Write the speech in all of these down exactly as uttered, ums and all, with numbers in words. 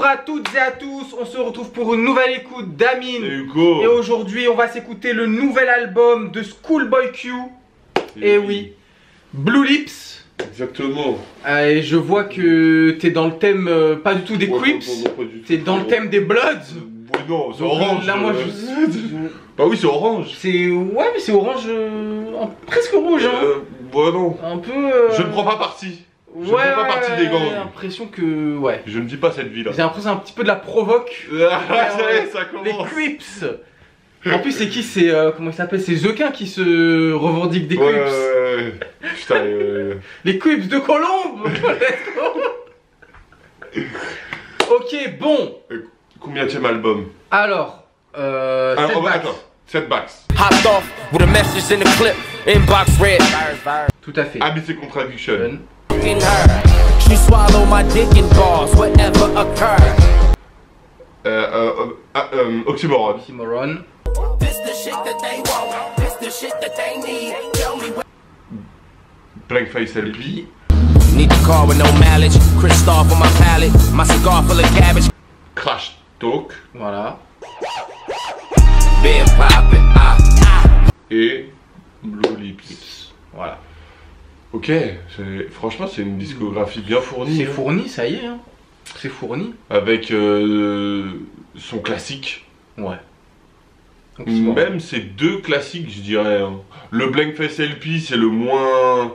à toutes et à tous, on se retrouve pour une nouvelle écoute d'Amine. Et Hugo. Et aujourd'hui on va s'écouter le nouvel album de Schoolboy Q. Et, et oui. oui, Blue Lips. Exactement. Euh, et je vois que t'es dans le thème, euh, pas du tout des ouais, Crips, t'es dans le thème des Bloods. Ouais, non, c'est orange. Là moi je... Bah oui, c'est orange. C'est... Ouais mais c'est orange, euh... presque rouge hein. Euh, ouais non. Un peu... Euh... Je ne prends pas parti. Je ouais, ne fais pas ouais, partie des gangs. J'ai l'impression que... Ouais. Je ne dis pas cette vie-là. J'ai l'impression un petit peu de la provoque. Ouais, ouais, ça commence. Les Crips. En plus c'est qui? C'est... Euh, comment il s'appelle? C'est Zequin qui se revendique des ouais, Crips. Ouais, ouais. Putain, euh... Les Crips de Colombe. Ok, bon. Combien tième album? Alors... Euh... Alors, sept on va... backs. Attends, sept backs. Hopped off with a message in the clip, inbox red. Tout à fait. A B C Contradiction. In her, she swallow my dick in bars, whatever occurred. Euh, euh, euh, euh, Oxymoron. Oxymoron. This the shit that they want, this the shit that they need. Tell me what. Blank Face L P. Need a car with no mileage, Christoph on my palate, my cigar full of cabbage. Crash Talk. Voilà. Been poppin', ah, ah. Et Blue Lips. Voilà. Ok, franchement c'est une discographie bien fournie. C'est hein. fourni, ça y est. Hein. C'est fourni. Avec euh, son classique. Ouais. Même ces deux classiques, je dirais. Hein. Le Blank Face L P, c'est le moins,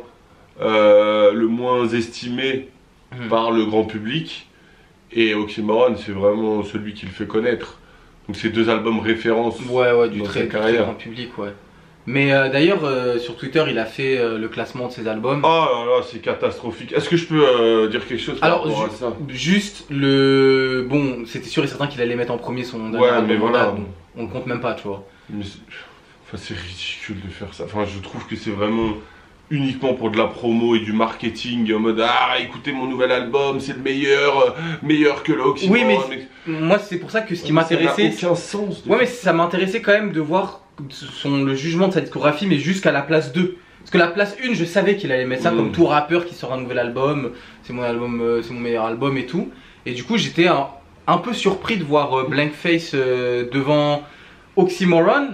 euh, le moins estimé mmh. par le grand public. Et Oxymoron, c'est vraiment celui qui le fait connaître. Donc c'est deux albums références. Ouais, ouais, du dans très, sa carrière. très grand public, ouais. Mais euh, d'ailleurs, euh, sur Twitter, il a fait euh, le classement de ses albums. Oh là là, c'est catastrophique. Est-ce que je peux euh, dire quelque chose par Alors, rapport à ju ça? Juste le... Bon, c'était sûr et certain qu'il allait mettre en premier son dernier ouais, album. mais voilà. Bon, on le compte même pas, tu vois. Mais enfin, c'est ridicule de faire ça. Enfin, je trouve que c'est vraiment uniquement pour de la promo et du marketing en mode ah écoutez mon nouvel album c'est le meilleur euh, meilleur que l'Oxymoron. Oui mais, mais... moi c'est pour ça que ce qui m'intéressait ça n'a aucun sens. Ouais mais ça m'intéressait quand même de voir son, le jugement de sa discographie mais jusqu'à la place deux. Parce que la place un je savais qu'il allait mettre ça mmh. comme tout rappeur qui sort un nouvel album, c'est mon album, euh, c'est mon meilleur album et tout. Et du coup j'étais un, un peu surpris de voir euh, Blank Face euh, devant Oxymoron.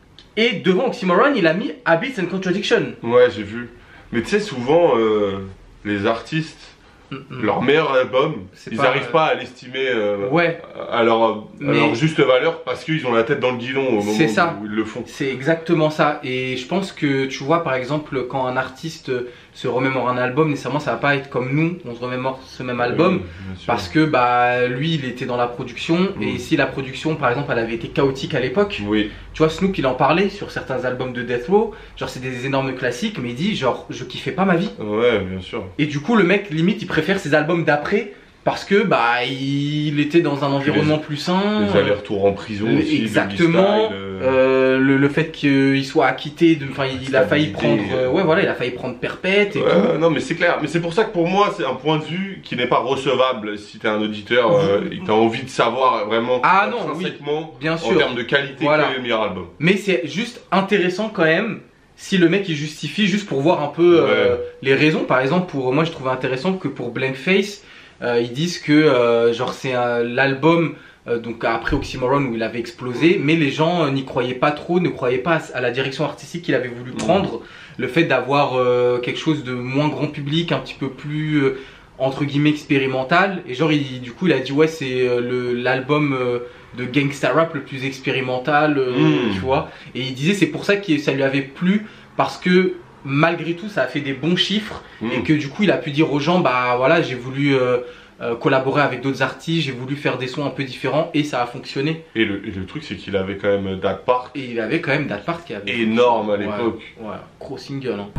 Et devant Oxymoron, il a mis Habits and Contradiction. Ouais, j'ai vu. Mais tu sais, souvent, euh, les artistes, mm-hmm. leur meilleur album, ils n'arrivent euh... pas à l'estimer euh, ouais. à, leur, à Mais... leur juste valeur parce qu'ils ont la tête dans le guidon au moment ça. où ils le font. C'est exactement ça. Et je pense que, tu vois, par exemple, quand un artiste se remémore un album, nécessairement, ça va pas être comme nous, on se remémore ce même album. Oui, parce que, bah, lui, il était dans la production. Mm. Et si la production, par exemple, elle avait été chaotique à l'époque, oui. tu vois, Snoop, il en parlait sur certains albums de Death Row. Genre, c'est des énormes classiques, mais il dit, genre, je kiffais pas ma vie. Ouais, bien sûr. Et du coup, le mec, limite, il préfère ses albums d'après. Parce que bah il était dans un environnement les, plus sain. Les allers-retours en prison euh, aussi. Exactement. Style, euh... Euh, le, le fait qu'il soit acquitté, de, enfin il a failli prendre, euh, ouais voilà, il a failli prendre perpète et ouais, tout. Non mais c'est clair. Mais c'est pour ça que pour moi c'est un point de vue qui n'est pas recevable si t'es un auditeur euh, et t'as envie de savoir vraiment ah non, oui, bien sûr. En termes de qualité voilà. quel est le meilleur album. Mais c'est juste intéressant quand même. Si le mec il justifie juste pour voir un peu euh, ouais. les raisons. Par exemple pour moi je trouvais intéressant que pour Blank Face. Euh, ils disent que euh, genre c'est l'album euh, donc après Oxymoron où il avait explosé, mais les gens euh, n'y croyaient pas trop, ne croyaient pas à, à la direction artistique qu'il avait voulu prendre, mmh. le fait d'avoir euh, quelque chose de moins grand public, un petit peu plus euh, entre guillemets expérimental, et genre il, du coup il a dit ouais c'est euh, l'album euh, de gangsta rap le plus expérimental, euh, mmh. tu vois, et il disait c'est pour ça que ça lui avait plu parce que malgré tout ça a fait des bons chiffres mmh. et que du coup il a pu dire aux gens bah voilà j'ai voulu euh, euh, collaborer avec d'autres artistes, j'ai voulu faire des sons un peu différents et ça a fonctionné. Et le, et le truc c'est qu'il avait quand même Dat Park. Et il avait quand même Dat Park qui avait énorme à l'époque. Ouais, ouais, gros single hein.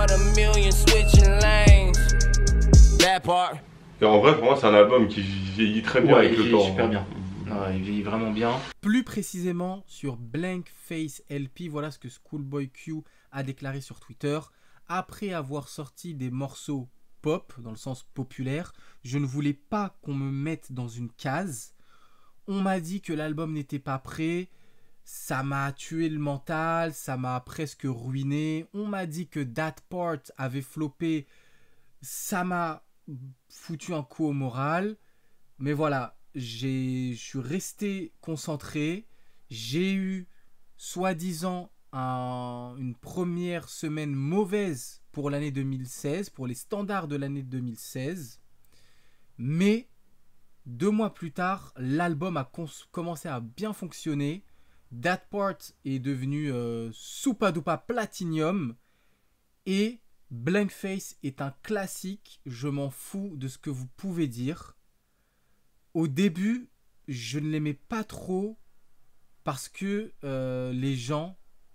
Et en vrai pour moi c'est un album qui vieillit très bien ouais, avec il le temps. Super bien. Ouais, il vieillit vraiment bien. Plus précisément sur Blank Face L P, voilà ce que Schoolboy Q a déclaré sur Twitter. Après avoir sorti des morceaux pop, dans le sens populaire, je ne voulais pas qu'on me mette dans une case. On m'a dit que l'album n'était pas prêt, ça m'a tué le mental, ça m'a presque ruiné. On m'a dit que That Part avait floppé, ça m'a foutu un coup au moral. Mais voilà, je suis resté concentré. J'ai eu, soi-disant, un, une première semaine mauvaise pour l'année deux mille seize, pour les standards de l'année deux mille seize. Mais deux mois plus tard, l'album a commencé à bien fonctionner. That Part est devenu euh, Supa Dupa Platinum. Et Blank Face est un classique. Je m'en fous de ce que vous pouvez dire. Au début, je ne l'aimais pas trop parce que euh, les gens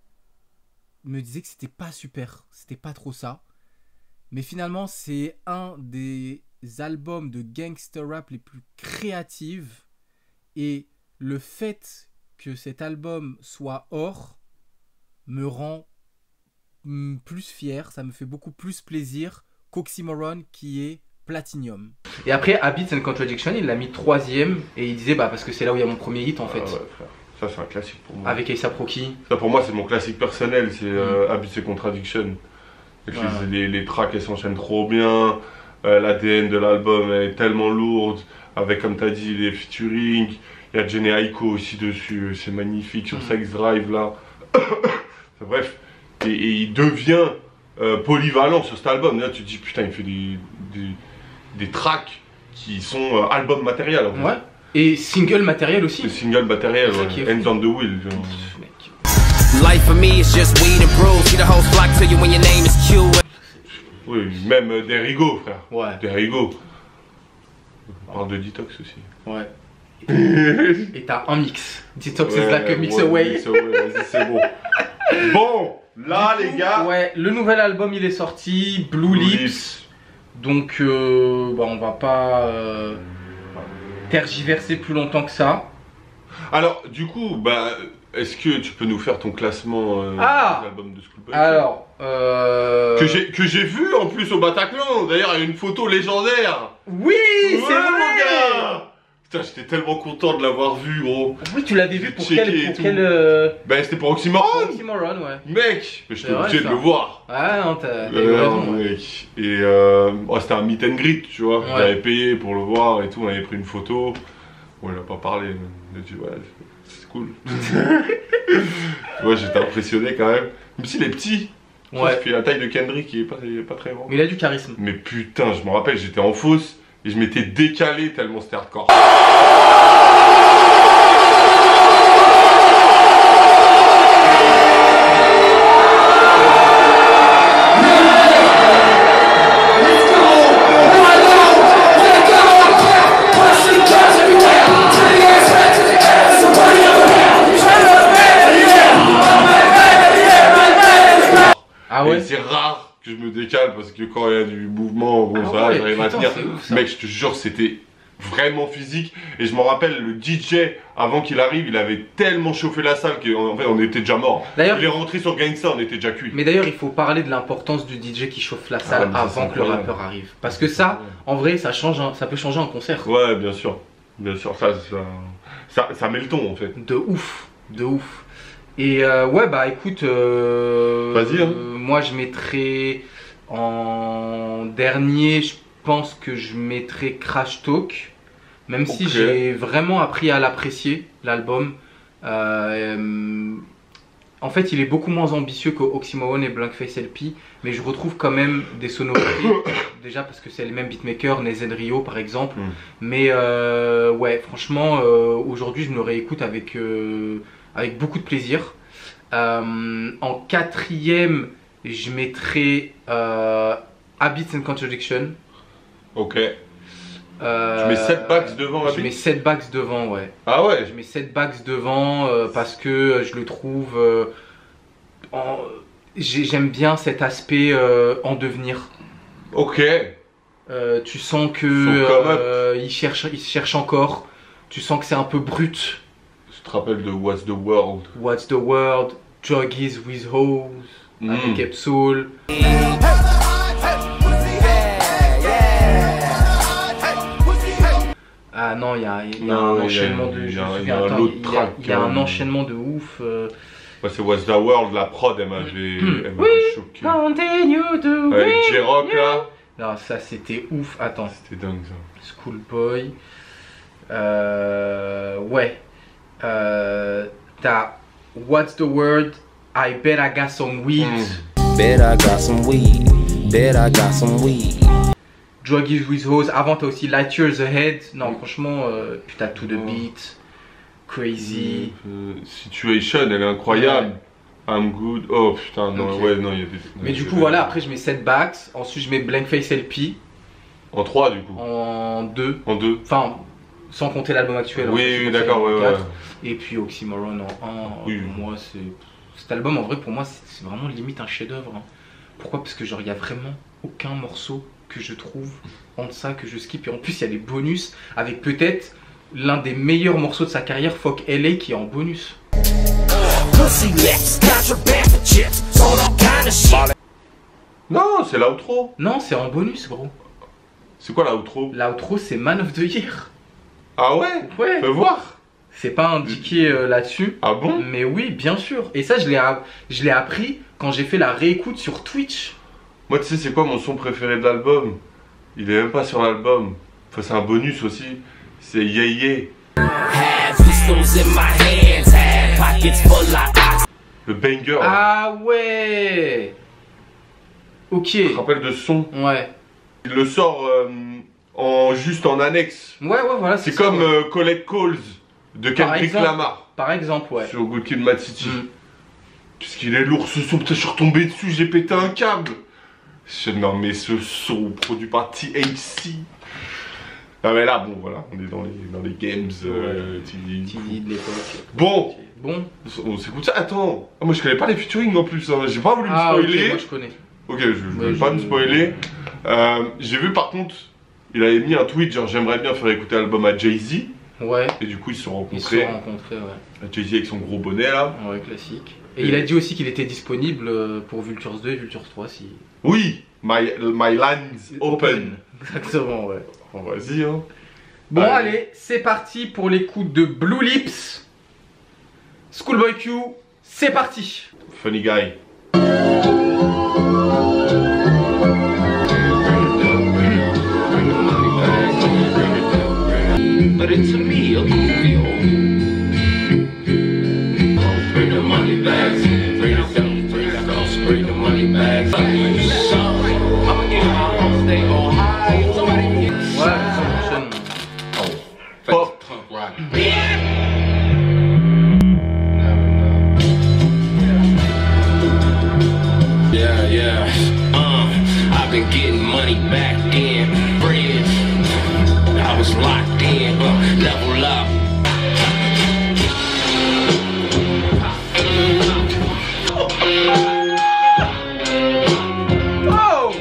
me disaient que c'était pas super, c'était pas trop ça. Mais finalement, c'est un des albums de gangster rap les plus créatifs. Et le fait que cet album soit or me rend plus fier, ça me fait beaucoup plus plaisir qu'Oxymoron qui est Platinum. Et après, Habits and Contradiction, il l'a mis troisième et il disait bah parce que c'est là où il y a mon premier hit en fait. Ah ouais, frère. Ça c'est un classique pour moi. Avec A$AP Rocky. Ça pour moi c'est mon classique personnel, c'est mm. euh, Habits and Contradiction. Ouais. Les, les, les tracks elles s'enchaînent trop bien, euh, l'A D N de l'album est tellement lourde, avec comme tu as dit les featuring, il y a Jhené Aiko aussi dessus, c'est magnifique sur mm. Sex Drive là. Bref, et, et il devient euh, polyvalent sur cet album. Là tu te dis putain il fait des, des, des tracks qui sont euh, album matériel en fait. Ouais. Et single matériel aussi. Le single matériel, ouais. Hands on the wheel. Genre. Life for me is just weed and brews. See the whole flock to you when your name is Q. Oui, même euh, Derigo, frère. Ouais. Derigo. On parle de Detox aussi. Ouais. Et t'as un mix. Detox ouais, is like a mix ouais, away. Mix away, vas-y, c'est bon. Bon, là coup, les gars. Ouais, le nouvel album il est sorti, Blue, Blue Lips. Lips. Donc, euh, bah, on va pas. Euh... tergiverser plus longtemps que ça. Alors, du coup, bah, est-ce que tu peux nous faire ton classement euh, ah des albums de Schoolboy? Alors, euh... que j'ai que j'ai vu en plus au Bataclan. D'ailleurs, il y a une photo légendaire. Oui, ouais, c'est vrai, mon gars. Putain, j'étais tellement content de l'avoir vu, gros. Oui, tu l'avais vu pour quel, pour quel euh... Ben, c'était pour Oxymoron. Oxymoron, ouais. Mec, mais j'étais obligé de le voir. Ah non, t'as eu euh, raison. Mec. Ouais. Et euh, oh, c'était un meet and greet, tu vois. Ouais. J'avais payé pour le voir et tout. On avait pris une photo. Bon, il a pas parlé. Mais tu vois, c'est cool. Ouais, j'étais impressionné quand même. Même s'il est petit. Ouais. Puis la taille de Kendrick, il est pas, il est pas très grand. Mais il a du charisme. Mais putain, je me rappelle, j'étais en fosse et je m'étais décalé tellement c'était hardcore. Ah ouais. C'est rare que je me décale parce que quand il y a du mouvement, bon, ah ça, ouais, j'arrive à tenir. Ouf, mec, je te jure, c'était vraiment physique. Et je me rappelle, le D J, avant qu'il arrive, il avait tellement chauffé la salle qu'en fait, on était déjà mort. Il est rentré sur Gangsta, on était déjà cuit. Mais d'ailleurs, il faut parler de l'importance du D J qui chauffe la salle ah, avant que le rappeur arrive. Parce que ça, en vrai, ça, change un, ça peut changer un concert. Ouais, bien sûr. Bien sûr, ça, ça, ça, ça met le ton en fait. De ouf, de ouf. Et euh, ouais, bah écoute, euh, vas-y. Hein. Euh, moi je mettrais en dernier, je pense que je mettrais Crash Talk. Même okay. si j'ai vraiment appris à l'apprécier, l'album. Euh, en fait, il est beaucoup moins ambitieux que Oxymoron et Blank Face L P, mais je retrouve quand même des sonorités. Déjà parce que c'est les mêmes beatmakers, Nezen Rio par exemple. Mm. Mais euh, ouais, franchement, euh, aujourd'hui je me réécoute avec. Euh, avec beaucoup de plaisir. Euh, en quatrième, je mettrai euh, Habits and Contradiction. Ok. Euh, tu mets sept backs devant Habits? Je mets sept backs devant, ouais. Ah ouais? Je mets sept backs devant euh, parce que je le trouve... Euh, j'aime bien cet aspect euh, en devenir. Ok. Euh, tu sens que euh, il cherche, il cherche encore. Tu sens que c'est un peu brut. Tu te rappelles de What's the World? What's the World, Druggies with Hoes, mm. avec Epsoul. Ah non, il y a, y a non, un enchaînement de. Il y a, y a, un, track, y a un enchaînement de ouf. Euh... Ouais, c'est What's the World, la prod, elle m'avait mm. choqué. Continue to avec J-Rock là. Non, ça c'était ouf. Attends. C'était dingue ça. Schoolboy. Euh, ouais. Euh, T'as What's the Word? I bet I got some weed. Mm. Bet I got some weed. Bet I got some weed. Druggies with Hose. Avant, t'as aussi Light Years Ahead. Non, mm. franchement, euh, puis t'as To the Beat. Crazy. Euh, Situation, elle est incroyable. Ouais. I'm good. Oh putain, non, okay. ouais, non, il y a des. Mais du coup, voilà, après je mets Setbacks. Ensuite, je mets Blank Face L P. En trois, du coup. En deux. En deux. Enfin, sans compter l'album actuel. Oui, oui, d'accord, ouais, ouais. Et puis Oxymoron en un. Oui. Pour moi, c'est. Cet album, en vrai, pour moi, c'est vraiment limite un chef-d'œuvre. Hein. Pourquoi? Parce que, genre, il n'y a vraiment aucun morceau que je trouve en deçà que je skip. Et en plus, il y a des bonus avec peut-être l'un des meilleurs morceaux de sa carrière, Fuck L A, qui est en bonus. Non, c'est l'outro. Non, c'est en bonus, gros. C'est quoi l'outro? L'outro, c'est Man of the Year. Ah ouais? Ouais. Fais voir. C'est pas indiqué euh, là-dessus. Ah bon? Mais oui, bien sûr. Et ça, je l'ai je l'ai appris quand j'ai fait la réécoute sur Twitch. Moi, tu sais, c'est quoi mon son préféré de l'album? Il est même pas sur l'album. Enfin, c'est un bonus aussi. C'est Yeah Yeah. Le banger. Ah ouais. Ok. Je me rappelle de son. Ouais. Il le sort euh, en juste en annexe. Ouais, ouais, voilà. C'est comme ouais. euh, Collect Calls de Kendrick Lamar. Par exemple, ouais. Sur Good Kid, Mad City. Mm. Puisqu'il est lourd ce son, putain, je suis retombé dessus, j'ai pété un câble. Je, non, mais ce son produit par T H C. Ah, mais là, bon, voilà, on est dans les, dans les games. Euh, T V de l'époque. Bon. Bon. On s'écoute ça. Attends. Ah, moi, je connais pas les featuring en plus. Hein. J'ai pas voulu ah, me spoiler. Okay, moi, je connais. Ok, je, je ouais, vais pas je... me spoiler. Euh, j'ai vu par contre, il avait mis un tweet genre j'aimerais bien faire écouter l'album à Jay-Z. Ouais. Et du coup ils se sont rencontrés. Ils se sont rencontrés, ouais. Jay-Z avec son gros bonnet là. Ouais, classique. Et, et il a dit aussi qu'il était disponible pour Vultures deux et Vultures trois si. Oui, My, my Lines Open. Exactement, ouais. Oh, vas-y, hein. Bon, allez, allez c'est parti pour l'écoute de Blue Lips. Schoolboy Q, c'est parti. Funny guy. But it's a meal, meal. Bring the money back, bring the dough, bring the dough, bring the money back. So, I'ma get my own stay on high. Somebody get ouais, ça fonctionne. Oh, pop, punk rock. Yeah, yeah. Uh, I've been getting money back in bread. I was locked in, but level up. Oh!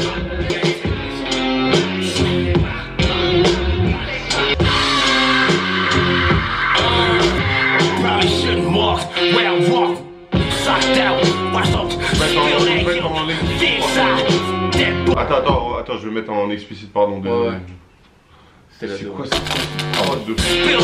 Probably shouldn't walk where I walk. Socked out, watch out. Attends, attends, attends, je vais mettre en explicite, pardon. De... Ouais, ouais. C'est quoi ça? Oh, de...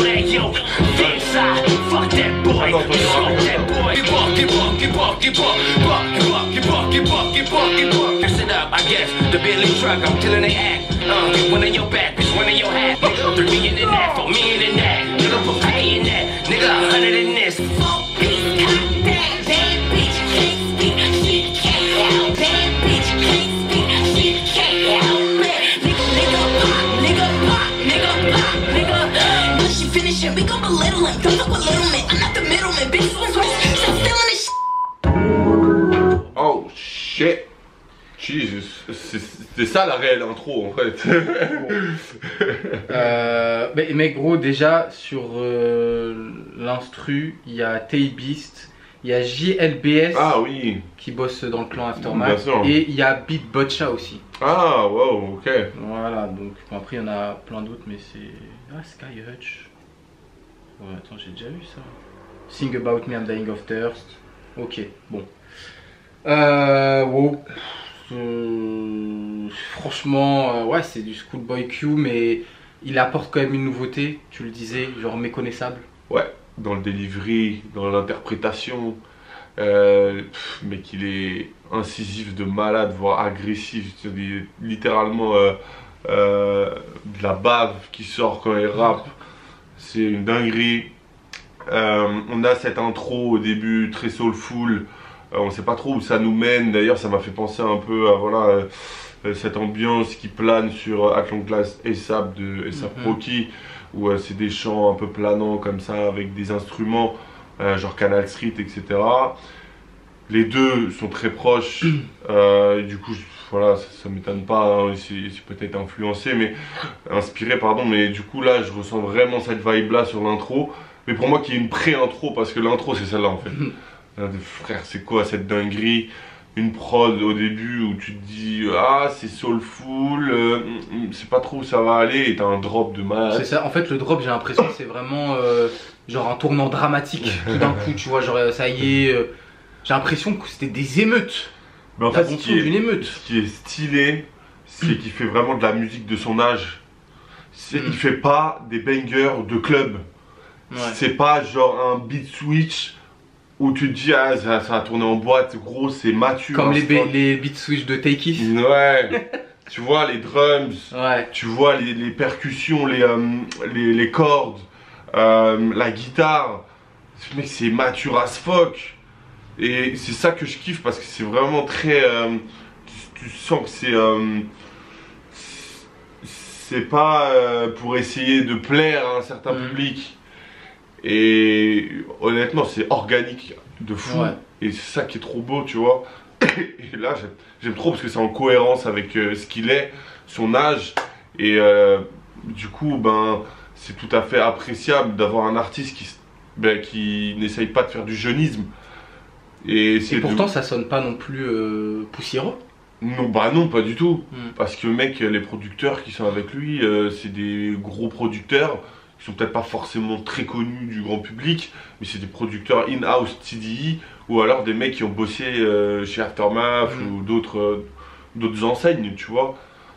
We gon' belittle him. Don't fuck with little man. I'm not the middleman. Bitches was rich. Stop stealing this shit. Oh shit. Jesus. C'était ça la réelle intro en fait. euh, mais, mais gros, déjà sur euh, l'instru, il y a Tay Beast, il y a J L B S ah, oui. qui bosse dans le clan Aftermath. Et il y a Beat Botcha aussi. Ah wow, ok. Voilà, donc bon, après il y en a plein d'autres, mais c'est. Ah, Sky Hutch. Ouais, attends, j'ai déjà vu ça. Sing About Me, I'm Dying of Thirst. Ok, bon. Euh, wow. Euh, franchement, euh, ouais, c'est du Schoolboy Q, mais il apporte quand même une nouveauté, tu le disais, genre méconnaissable. Ouais, dans le delivery, dans l'interprétation. Euh, mais qu'il est incisif de malade, voire agressif. Littéralement, euh, euh, de la bave qui sort quand il rappe. c'est une dinguerie. Euh, on a cette intro au début très soulful, euh, on sait pas trop où ça nous mène. D'ailleurs ça m'a fait penser un peu à voilà, euh, cette ambiance qui plane sur Atlantis A$AP de A$AP Mhm. Rocky, où euh, c'est des chants un peu planants comme ça avec des instruments euh, genre Canal Street, et cetera. Les deux sont très proches, euh, du coup je- voilà, ça, ça m'étonne pas, hein, c'est c'est peut-être influencé, mais inspiré pardon, mais du coup là je ressens vraiment cette vibe là sur l'intro. Mais pour moi qui est une pré-intro, parce que l'intro c'est celle-là en fait. Euh, Frère, c'est quoi cette dinguerie? Une prod au début où tu te dis ah c'est soulful, euh, c'est pas trop où ça va aller, et t'as un drop de C'est malade. ça, en fait le drop j'ai l'impression que c'est vraiment euh, genre un tournant dramatique tout d'un coup, tu vois, genre ça y est, euh, j'ai l'impression que c'était des émeutes. Mais en La fait ce bande qui, son d'une est, émeute. ce qui est stylé, c'est qu'il fait vraiment de la musique de son âge. C'est- Mm. Il fait pas des bangers de club. Ouais. C'est pas genre un beat switch où tu te dis ah ça, ça a tourné en boîte, gros c'est mature. Comme hein, les, c'est ba- pas- les beat switch de Take It. Ouais, tu vois les drums, Ouais. tu vois les, les percussions, les, euh, les, les cordes, euh, la guitare. Ce mec c'est mature as fuck. Et c'est ça que je kiffe parce que c'est vraiment très. euh, tu, tu sens que c'est. euh, c'est pas euh, pour essayer de plaire à un certain Mm. public. Et honnêtement, c'est organique de fou. Ouais. Et c'est ça qui est trop beau, tu vois. Et là, j'aime- j'aime trop parce que c'est en cohérence avec euh, ce qu'il est, son âge. Et euh, du coup, ben, c'est tout à fait appréciable d'avoir un artiste qui, s- ben, qui n'essaye pas de faire du jeunisme. Et, c'est Et de- pourtant ça sonne pas non plus euh, poussiéreux. Non, bah non, pas du tout. Mm. Parce que mec, les producteurs qui sont avec lui, euh, c'est des gros producteurs qui sont peut-être pas forcément très connus du grand public, mais c'est des producteurs in-house T D I, ou alors des mecs qui ont bossé euh, chez Aftermath Mm. ou d'autres euh, d'autres enseignes, tu vois.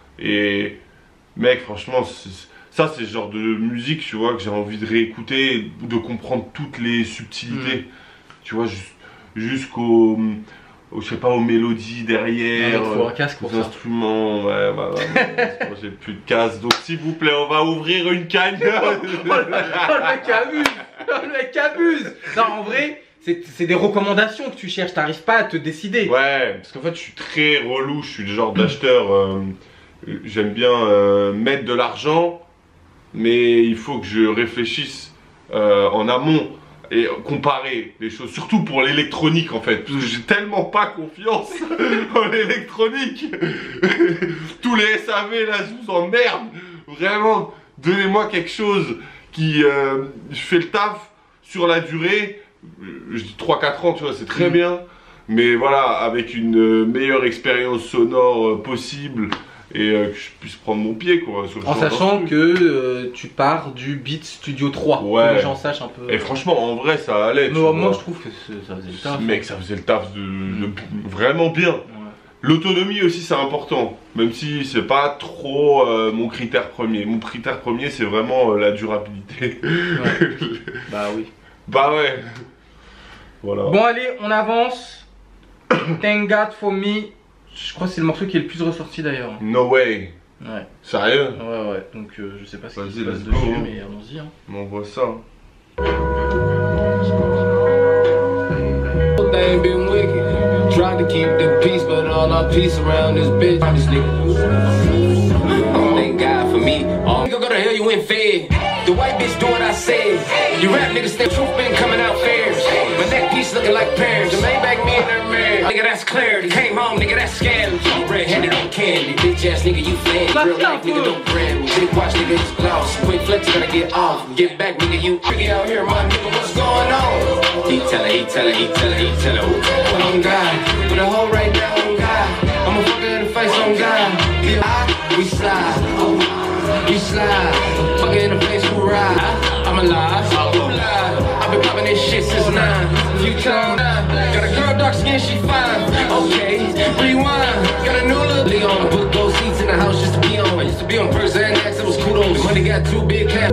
Et mec, franchement, c'est- ça c'est le genre de musique, tu vois, que j'ai envie de réécouter, de comprendre toutes les subtilités, tu vois, jus- jusqu'au, au- je sais pas, aux mélodies derrière. Il faut un casque pour Les ça. instruments, ouais, bah, bah, bah, moi, j'ai plus de casse, donc s'il vous plaît, on va ouvrir une canne. Oh le mec abuse. Oh le mec abuse. Non en vrai, c'est c'est des recommandations que tu cherches, t'arrives pas à te décider. Ouais, parce qu'en fait, je suis très relou, je suis le genre d'acheteur, euh, j'aime bien euh, mettre de l'argent, mais il faut que je réfléchisse euh, en amont et comparer les choses, surtout pour l'électronique en fait, parce que j'ai tellement pas confiance en l'électronique. Tous les S A V là, je vous emmerde. Vraiment, donnez-moi quelque chose qui euh, fait le taf sur la durée. Je dis trois quatre ans, tu vois, c'est très bien. Mais voilà, avec une euh, meilleure expérience sonore euh, possible et euh, que je puisse prendre mon pied quoi. Sur le En genre sachant d'instru. que euh, tu pars du Beat Studio trois, Ouais. que les gens sachent un peu. Et franchement, en vrai, ça allait. Mais tu moi, vois. je trouve que c'est- ça faisait le taf. Mec, ça faisait le taf de, de- vraiment bien. Ouais. L'autonomie aussi, c'est important. Même si c'est pas trop euh, mon critère premier. Mon critère premier, c'est vraiment euh, la durabilité. Ouais. Bah oui. Bah ouais. Voilà. Bon allez, on avance. Thank God for me. Je crois que c'est le morceau qui est le plus ressorti d'ailleurs. No way. Ouais, Sérieux? ouais, ouais. Donc euh, je sais pas ce qui Vas-y, se passe let's dessus, go, hein. mais allons-y. Hein. On envoie ça. Thing been wicked. Tried to keep the peace, but all our peace around this bitch. I'm just nigga. Thank God for me. Oh, nigga, go to hell, you ain't fed. The white bitch do what I said. You rap niggas think truth been coming out fairs. My neck piece looking like pears. The Maybach me and her married. Nigga, that's clarity. Came home, nigga, that's scandal. Red-handed on candy. Bitch ass nigga, you fan. Real life nigga, don't brand me. Big watch nigga, it's gloss. Quick flex, gotta get off. Get back, nigga, you. Nigga out here, my nigga, what's going on? He tell her, he tell her, he tell her, he tell her. On God, with a hoe right now on God. I'ma fuck her in the face on God. Yeah, I, we slide, we slide. Fuck her in the face, who ride? I'm alive, who lied? I've been popping this shit since nine. Few times, got a girl dark skin, she fine. Okay, rewind. Got a new look. Leon, book those seats in the house just to be on. I used to be on first and next, it was kudos. The money got too big, cap.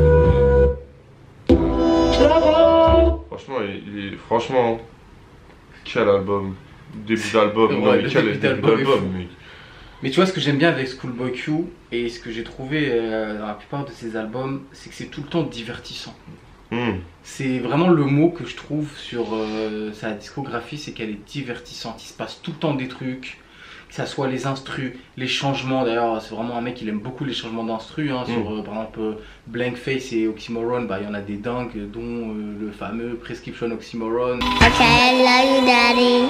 Franchement, il, il est, franchement, quel album. Début d'album. Ouais, non, mais le quel début début d'album est d'album, fou. mec. Mais tu vois, ce que j'aime bien avec Schoolboy Q et ce que j'ai trouvé euh, dans la plupart de ses albums, c'est que c'est tout le temps divertissant. Mm. C'est vraiment le mot que je trouve sur euh, sa discographie, c'est qu'elle est divertissante. Il se passe tout le temps des trucs, que ça soit les instrus, les changements. D'ailleurs, c'est vraiment un mec, il aime beaucoup les changements d'instrus. Hein, mm. Sur euh, par exemple euh, Blank Face et Oxymoron, bah, il y en a des dingues, dont euh, le fameux Prescription Oxymoron. Okay, I love you, daddy.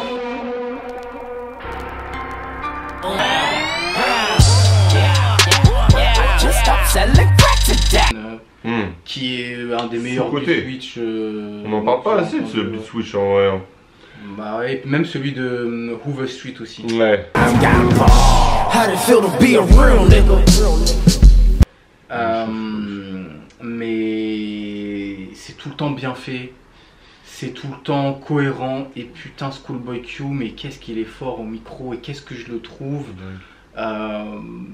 Euh, mm. Qui est un des meilleurs beat switch. Euh, On n'en parle pas assez de ce beat switch en vrai. Bah ouais, même celui de euh, Hoover Street aussi. Ouais. Euh, mais c'est tout le temps bien fait. C'est tout le temps cohérent. Et putain, Schoolboy Q, mais qu'est-ce qu'il est fort au micro et qu'est-ce que je le trouve euh,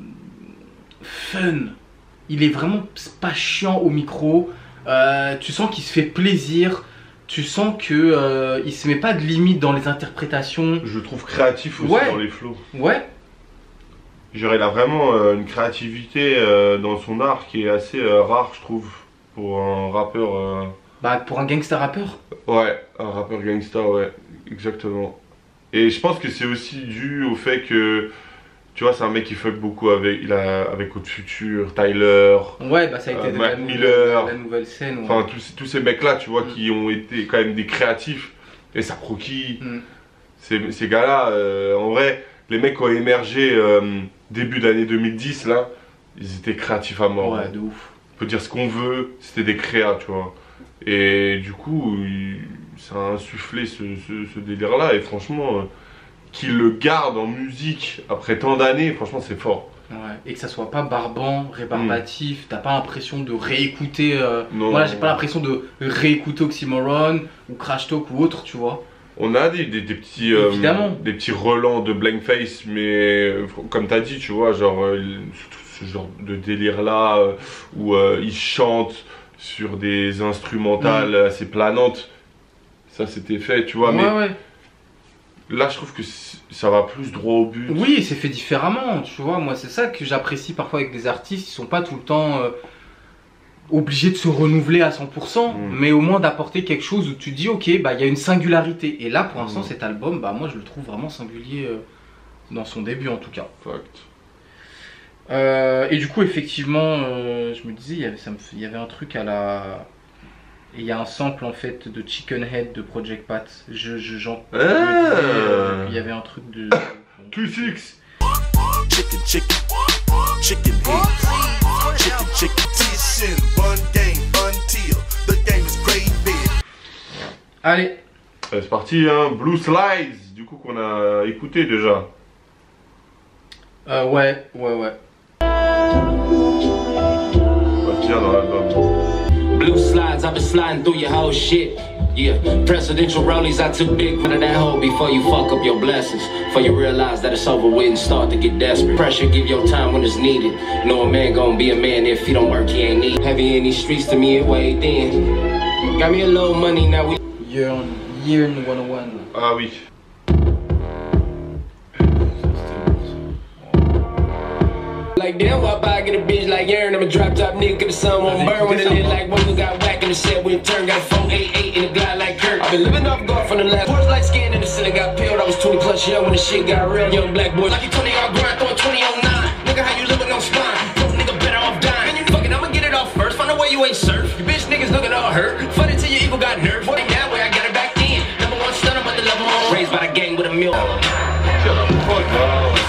fun. Il est vraiment pas chiant au micro. Euh, tu sens qu'il se fait plaisir. Tu sens que euh, il se met pas de limite dans les interprétations. Je le trouve créatif aussi, ouais, dans les flows. Ouais. Genre, il a vraiment euh, une créativité euh, dans son art qui est assez euh, rare, je trouve, pour un rappeur. Euh... Bah, pour un gangster rappeur. Ouais, un rappeur gangster, ouais, exactement. Et je pense que c'est aussi dû au fait que, tu vois, c'est un mec qui fuck beaucoup avec, il a, avec Haute Future, Tyler. Ouais, bah ça a été euh, Mac Miller, la nouvelle scène. Ouais. Enfin, tous, tous ces mecs-là, tu vois, mm. qui ont été quand même des créatifs. Et ça Rocky, mm. ces, ces gars-là, euh, en vrai, les mecs qui ont émergé euh, début d'année deux mille dix, là, ils étaient créatifs à mort. Ouais, hein. de ouf. On peut dire ce qu'on veut, c'était des créas, tu vois. Et du coup, il, ça a insufflé ce, ce, ce délire-là. Et franchement, euh, qu'il le garde en musique après tant d'années, franchement, c'est fort. Ouais, et que ça soit pas barbant, rébarbatif, mmh. T'as pas l'impression de réécouter. Euh... Non. Voilà, j'ai pas l'impression de réécouter Oxymoron ou Crash Talk ou autre, tu vois. On a des, des, des petits euh, des petits relents de Blank Face, mais euh, comme t'as dit, tu vois, genre euh, ce genre de délire là euh, où euh, il chante sur des instrumentales mmh. assez planantes, ça c'était fait, tu vois. Ouais, mais ouais. Là, je trouve que ça va plus droit au but. Oui, c'est fait différemment, tu vois. Moi, c'est ça que j'apprécie parfois avec des artistes. Ils sont pas tout le temps euh, obligés de se renouveler à cent pour cent, mmh. mais au moins d'apporter quelque chose où tu dis, ok, bah il y a une singularité. Et là, pour l'instant, mmh. cet album, bah moi, je le trouve vraiment singulier euh, dans son début, en tout cas. Fact. Euh, et du coup, effectivement, euh, je me disais, il y avait, ça me, il y avait un truc à la. Et il y a un sample en fait de Chicken Head de Project Pat. Je, je, j'en. Ah. Euh, il y avait un truc de. Two Six. Chicken, chicken, chicken head. Chicken, chicken, chicken, bun game, bun teal. The game is great big. Allez. Allez, c'est parti, hein. Blue Slides, du coup, qu'on a écouté déjà. Euh, ouais, ouais, ouais. On va finir dans l'album. Blue slides, I've been sliding through your whole shit. Yeah, presidential rollies, I took big out of that hole before you fuck up your blessings. Before you realize that it's over with and start to get desperate. Pressure, give your time when it's needed. Know a man gon' be a man if he don't work, he ain't need. Heavy in these streets to me, it weighed in. Got me a little money, now we. Year on year one oh one. Ah oui. Like damn, why I get a bitch like Aaron? I'm a drop top nigga, the sun won't burn when it lit like one who got whack in the set when it turned. Got a four eight eight in the glide like Kurt. I've been living off guard from the last porch light skin in the ceiling got peeled. I was twenty plus young when the shit got real. Young black boy, like you twenty y'all grind, throwing twenty oh nine. Nigga, how you living on spine? Broke nigga better off dying. And you fucking, I'ma get it off first. Find a way you ain't surf. You bitch niggas looking all hurt. Funny till your ego got nerfed. Boy, that way I got it back in. Number one stunner, but the level on. Raised by the gang with a mill. Shut up, fuck off.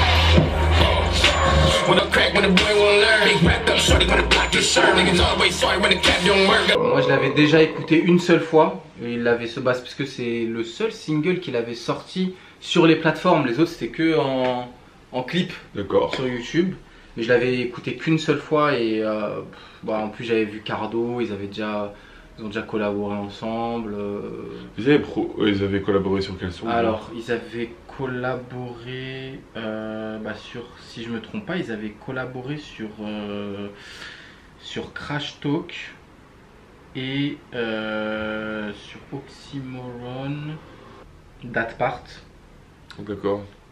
When I crack, when the boy won't learn. Big wrapped up, shorty when the block is sharp. Niggas always sorry when the cap don't work. Moi je l'avais déjà écouté une seule fois. Il l'avait se base parce que c'est le seul single qu'il avait sorti sur les plateformes. Les autres c'était que en, en clip sur YouTube. Mais je l'avais écouté qu'une seule fois et euh, bah, en plus j'avais vu Cardo. Ils avaient déjà, ils ont déjà collaboré ensemble. Euh... Ils, avaient pro... ils avaient collaboré sur quel son? Alors ils avaient collaboré euh, bah sur, si je me trompe pas, ils avaient collaboré sur euh, sur Crash Talk et euh, sur Oxymoron, That Part. D'accord.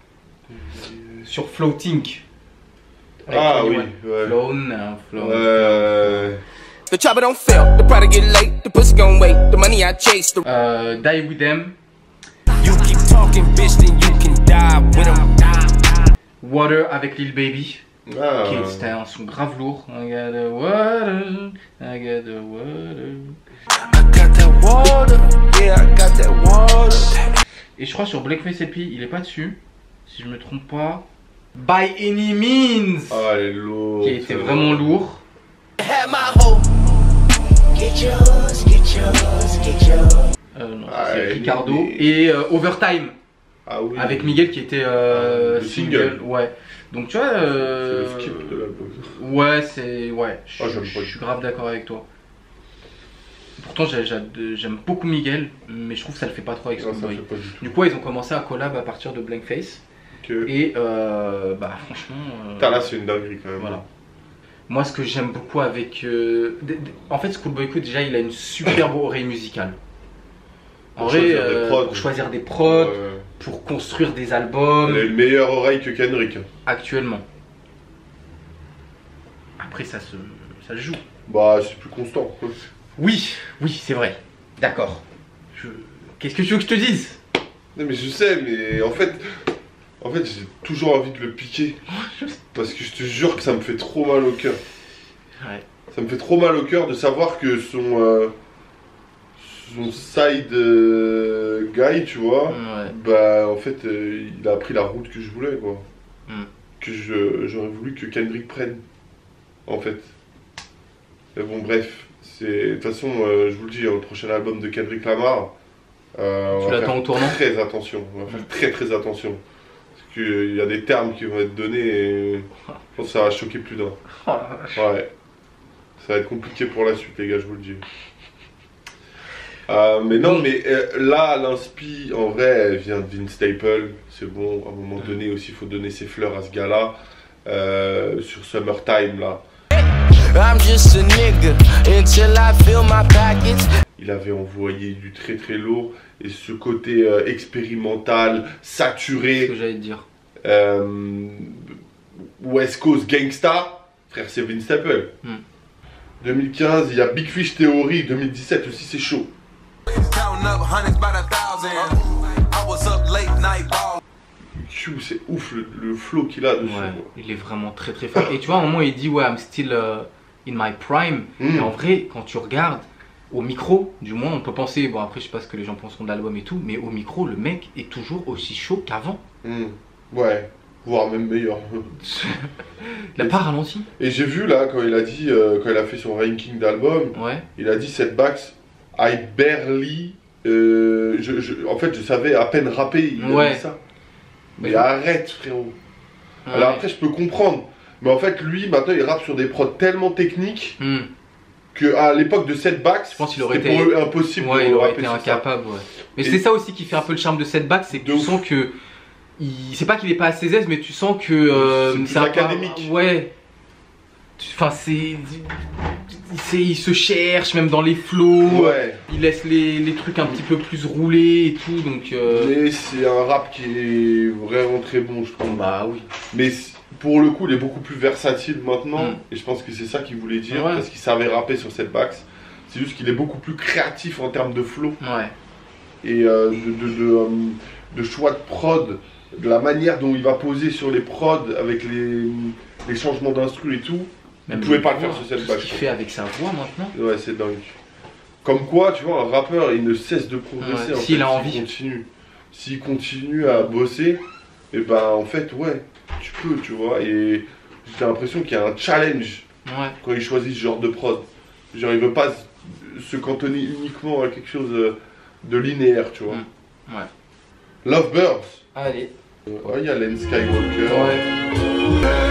Sur Floating. Ah oui, ouais. Flown, hein, flown. Ouais. The chopper don't fail, the product get late, the pussy gon' wait, the money I chase. The Euh, Die With Them. you keep talking, bitch, then you can die with them. Water avec Lil Baby. Ah. Qui c'était un son grave lourd. I got the water, I got the water. I got that water, yeah, I got that water. Et je crois sur Blackface L P, il est pas dessus, si je me trompe pas. By Any Means, Ah, elle est lourde. qui était vraiment lourd. Had my hoe. Get yours, get yours, get yours. Euh, non, Ah, c'est elle Ricardo. est- Et euh, Overtime, Ah oui. avec Miguel qui était euh, Le single. single. Ouais. Donc tu vois. C'est Euh, le skip de l'album. Ouais, c'est. Ouais, je Ah, j'aime pas. je suis grave d'accord avec toi. Pourtant, j'ai- j'ai- j'aime beaucoup Miguel, mais je trouve que ça le fait pas trop avec Non, ça Schoolboy. fait pas du tout. Du coup, ils ont commencé à collab à partir de Blankface. Que... Et euh, bah, franchement. euh, Putain, là, c'est une dinguerie quand même. Voilà. Moi, ce que j'aime beaucoup avec. euh, d- d- En fait, Schoolboy Q, déjà, il a une superbe oreille musicale. En Pour vrai, choisir des euh, prods. pour choisir des prods, Ouais. pour construire des albums, Elle a une meilleure oreille que Kendrick. actuellement. Après, ça se, ça se joue. Bah, c'est plus constant. Oui, oui, c'est vrai. D'accord. Je... Qu'est-ce que tu veux que je te dise? Non, mais je sais, mais en fait. En fait, j'ai toujours envie de le piquer. Parce que je te jure que ça me fait trop mal au cœur. Ouais. Ça me fait trop mal au cœur de savoir que son. euh, son side euh, guy, tu vois. Ouais. Bah, en fait, euh, il a pris la route que je voulais, quoi. Mm. Que je- j'aurais voulu que Kendrick prenne. En fait. Mais bon, bref. c'est De toute façon, euh, je vous le dis, hein, le prochain album de Kendrick Lamar. euh, on Tu va l'attends faire au tournant? Très attention. On va faire très très attention. Parce qu'il y a des termes qui vont être donnés et je pense que ça va choquer plus d'un. Oh la vache. Ouais. Ça va être compliqué pour la suite, les gars, je vous le dis. Euh, mais non, mais euh, là, l'inspi, en vrai, elle vient de Vince Staples. C'est bon, à un moment donné aussi, il faut donner ses fleurs à ce gars-là. Euh, sur Summertime, là. I'm just a nigga until I fill my pockets. Il avait envoyé du très très lourd. Et ce côté euh, expérimental, C'est ce saturé, que j'allais te dire. euh, West Coast Gangsta, frère, c'est Vince Staples. Hmm. deux mille quinze, il y a Big Fish Theory. deux mille dix-sept aussi, c'est chaud. Counting up hundreds by the thousand. I was up late night ball. Q, c'est ouf le, le flow qu'il a dessus. Ouais, il est vraiment très très fort. Et tu vois, à un moment, il dit ouais, I'm still uh, in my prime. Mm. Et en vrai, quand tu regardes au micro, du moins, on peut penser, bon après, je sais pas ce que les gens penseront de l'album et tout, mais au micro, le mec est toujours aussi chaud qu'avant. Mm. Ouais, voire même meilleur. Il a pas ralenti. Et j'ai vu là, quand il a dit, euh, quand il a fait son ranking d'album, Ouais. il a dit Setbacks, I barely. euh, je, je- en fait, je savais à peine rapper. Il a Ouais. dit ça. Mais Ouais. arrête, frérot. Ouais. Alors après, je peux comprendre. Mais en fait, lui, maintenant, il rappe sur des prods tellement techniques Hmm. que à l'époque de Setbacks, Je pense qu'il aurait c'était été- pour eux impossible Ouais, de il aurait rapper été sur ça. incapable, ouais. Mais Et- c'est ça aussi qui fait un peu le charme de Setback, c'est que De tu ouf. sens que. Il... C'est pas qu'il est pas à ses aises, mais tu sens que. euh, C'est plus un peu- académique. Ouais. Tu- Enfin, c'est. Il, sait- il se cherche, même dans les flows. Ouais. Il laisse les, les trucs un petit peu plus roulés et tout, donc. euh, Mais c'est un rap qui est vraiment très bon, je trouve. Bah oui. Mais c- pour le coup, il est beaucoup plus versatile maintenant. Mm. Et je pense que c'est ça qu'il voulait dire. Ouais. Parce qu'il savait rapper sur cette bax. C'est juste qu'il est beaucoup plus créatif en termes de flow. Ouais. Et euh, de, de, de, euh, de choix de prod. De la manière dont il va poser sur les prods avec les, les changements d'instru et tout. Vous Même pouvez le pas le voix, faire sur cette tout ce bac. qu'il fait avec sa voix maintenant. Ouais, c'est dingue. Comme quoi, tu vois, un rappeur, il ne cesse de progresser. Ouais, en s'il fait, a envie. Continue. S'il continue à bosser, et ben en fait, ouais, tu peux, tu vois. Et j'ai l'impression qu'il y a un challenge Ouais. quand il choisit ce genre de prod. Genre, il veut pas se- se cantonner uniquement à quelque chose euh, de linéaire, tu vois. Mm. Ouais. Lovebirds. Allez. Ouais, il y a Len Skywalker. Ouais.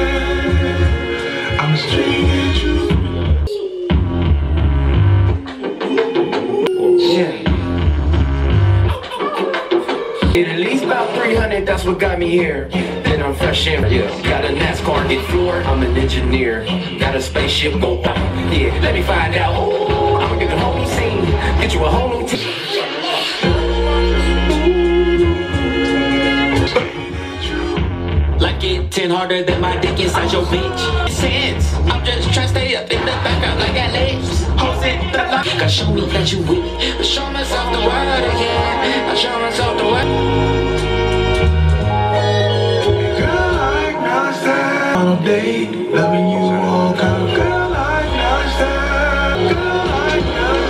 It at least about three hundred, that's what got me here. Then I'm fresh in, yeah. Got a NASCAR get floor, I'm an engineer. Got a spaceship go pop, yeah. Let me find out. Ooh, I'ma get the whole new scene. Get you a whole new team. harder than my dick inside your bitch. Sense, I'm just trying to stay up in the background like I legs. Hosting the lock. I show me that you with me. I show myself the world again. I show myself the world. Girl like Nasdaq. All day, loving you all kind of girl like Nasdaq. Girl like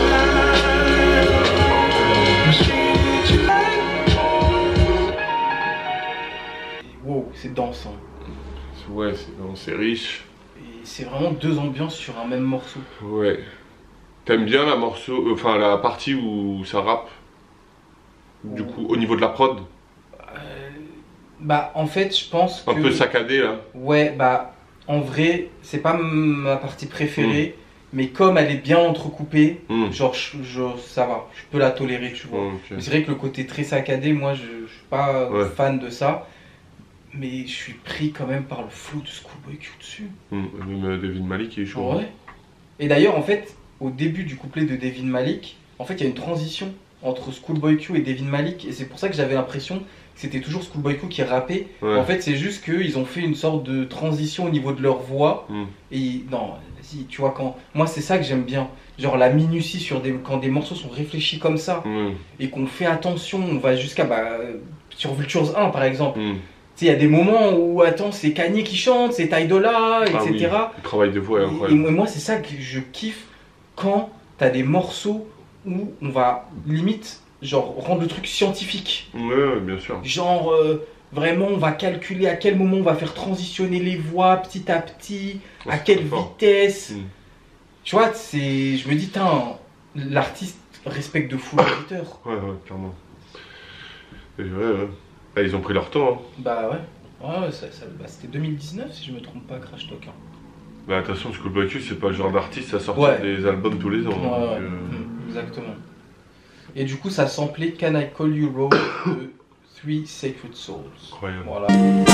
Nasdaq. Wow, c'est dense. Hein. Ouais, c'est bon, c'est riche. Et c'est vraiment deux ambiances sur un même morceau. Ouais. T'aimes bien la morceau, euh, enfin la partie où ça rappe. Du coup, au niveau de la prod. Euh, bah, en fait, je pense Un que... peu saccadé là. Ouais, bah, en vrai, c'est pas ma partie préférée. Mm. Mais comme elle est bien entrecoupée, mm. genre, je, je, ça va. Je peux la tolérer, tu vois. Mm, okay. Mais c'est vrai que le côté très saccadé, moi, je, je suis pas ouais. fan de ça. Mais je suis pris quand même par le flow de Schoolboy Q dessus. Mm. Même Devin Malik il est chaud. Ouais. Et d'ailleurs, en fait, au début du couplet de Devin Malik, en fait, il y a une transition entre Schoolboy Q et Devin Malik. Et c'est pour ça que j'avais l'impression que c'était toujours Schoolboy Q qui rappait. Ouais. En fait, c'est juste qu'ils ont fait une sorte de transition au niveau de leur voix. Mm. Et non, si, tu vois, quand... moi, c'est ça que j'aime bien. Genre la minutie sur des... quand des morceaux sont réfléchis comme ça. Mm. Et qu'on fait attention, on va jusqu'à... Bah, sur Vultures un, par exemple. Mm. Il y a des moments où, attends, c'est Kanye qui chante, c'est Ty Dolla, et cetera. Ah oui, le travail de voix est incroyable. Et, et moi, c'est ça que je kiffe quand t'as des morceaux où on va limite, genre, rendre le truc scientifique. Ouais, ouais bien sûr. Genre, euh, vraiment, on va calculer à quel moment on va faire transitionner les voix petit à petit, ouais, à quelle vitesse. Mmh. Tu vois, c'est, je me dis, l'artiste respecte de fou l'auditeur. Ouais, ouais, clairement. Et ouais, ouais. Bah, ils ont pris leur temps. Hein. Bah ouais, ouais ça, ça, bah, c'était deux mille dix-neuf si je me trompe pas, Crash Talk. Hein. Bah attention, Schoolboy Q c'est pas le genre d'artiste à sortir ouais. des albums tous les ans. Ouais, donc, ouais. Euh... Mmh, exactement. Et du coup ça samplait Can I Call You Rose de Three Sacred Souls. Incroyable. Voilà.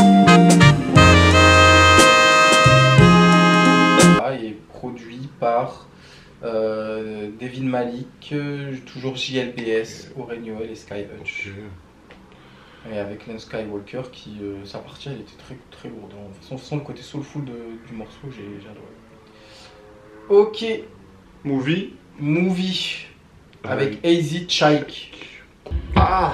Ah, il est produit par euh, Devin Malik, euh, toujours J L B S, Oren Yoel et Sky Hutch. Okay. Et avec Len Skywalker qui, euh, sa partie elle était très très lourde. De toute façon, de toute façon le côté soulful de, du morceau, j'ai adoré. Ok. Movie. Movie. Avec A Z Chike. Ah.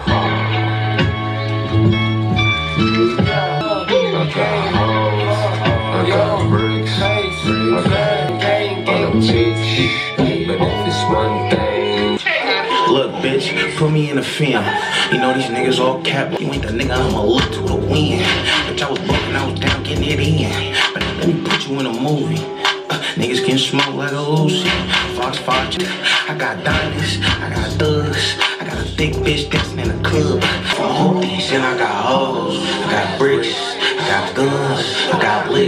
Look, bitch, put me in the film. You know these niggas all cap. You ain't the nigga I'ma look to the wind. Bitch, I was bumping, I was down getting it in. But let me put you in a movie. Uh, niggas can smoke like a Lucy. Fox Fox, I got diamonds, I got thugs. I got a thick bitch dancing in the club. From Hoopties, and I got hoes. I got bricks, I got guns, I got lit.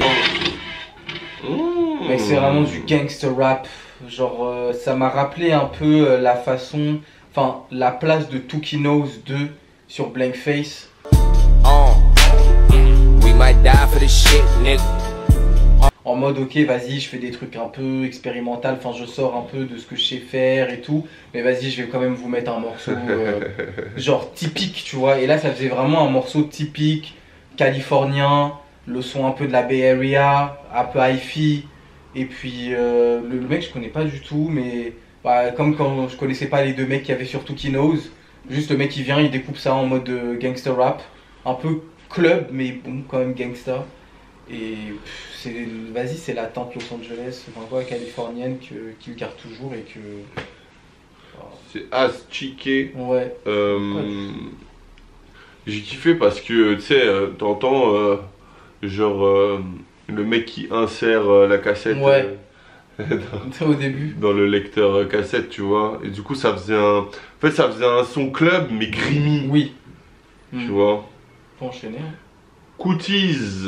Mais c'est vraiment du gangster rap. Genre, euh, ça m'a rappelé un peu euh, la façon, enfin, la place de Tookie Knows deux sur Blank Face. Oh. We might die for this shit, nigga. En mode, ok, vas-y, je fais des trucs un peu expérimental, enfin, je sors un peu de ce que je sais faire et tout, mais vas-y, je vais quand même vous mettre un morceau euh, genre typique, tu vois. Et là, ça faisait vraiment un morceau typique, californien, le son un peu de la Bay Area, un peu hi-fi. Et puis euh, le, le mec je connais pas du tout, mais bah, comme quand je connaissais pas les deux mecs qu'il y avait sur Tookie Knows, juste le mec il vient, il découpe ça en mode euh, gangster rap, un peu club mais bon quand même gangster. Et c'est, vas-y, c'est la tante Los Angeles, enfin quoi, californienne que, qui le garde toujours et que. Oh. C'est As Chiqué. Ouais. Euh, ouais. J'ai kiffé parce que tu sais, euh, t'entends euh, genre. Euh, le mec qui insère euh, la cassette ouais. euh, dans, au début dans le lecteur euh, cassette, tu vois, et du coup ça faisait un en fait ça faisait un son club mais grimy, oui, tu mmh. vois. Faut enchaîner. Cooties.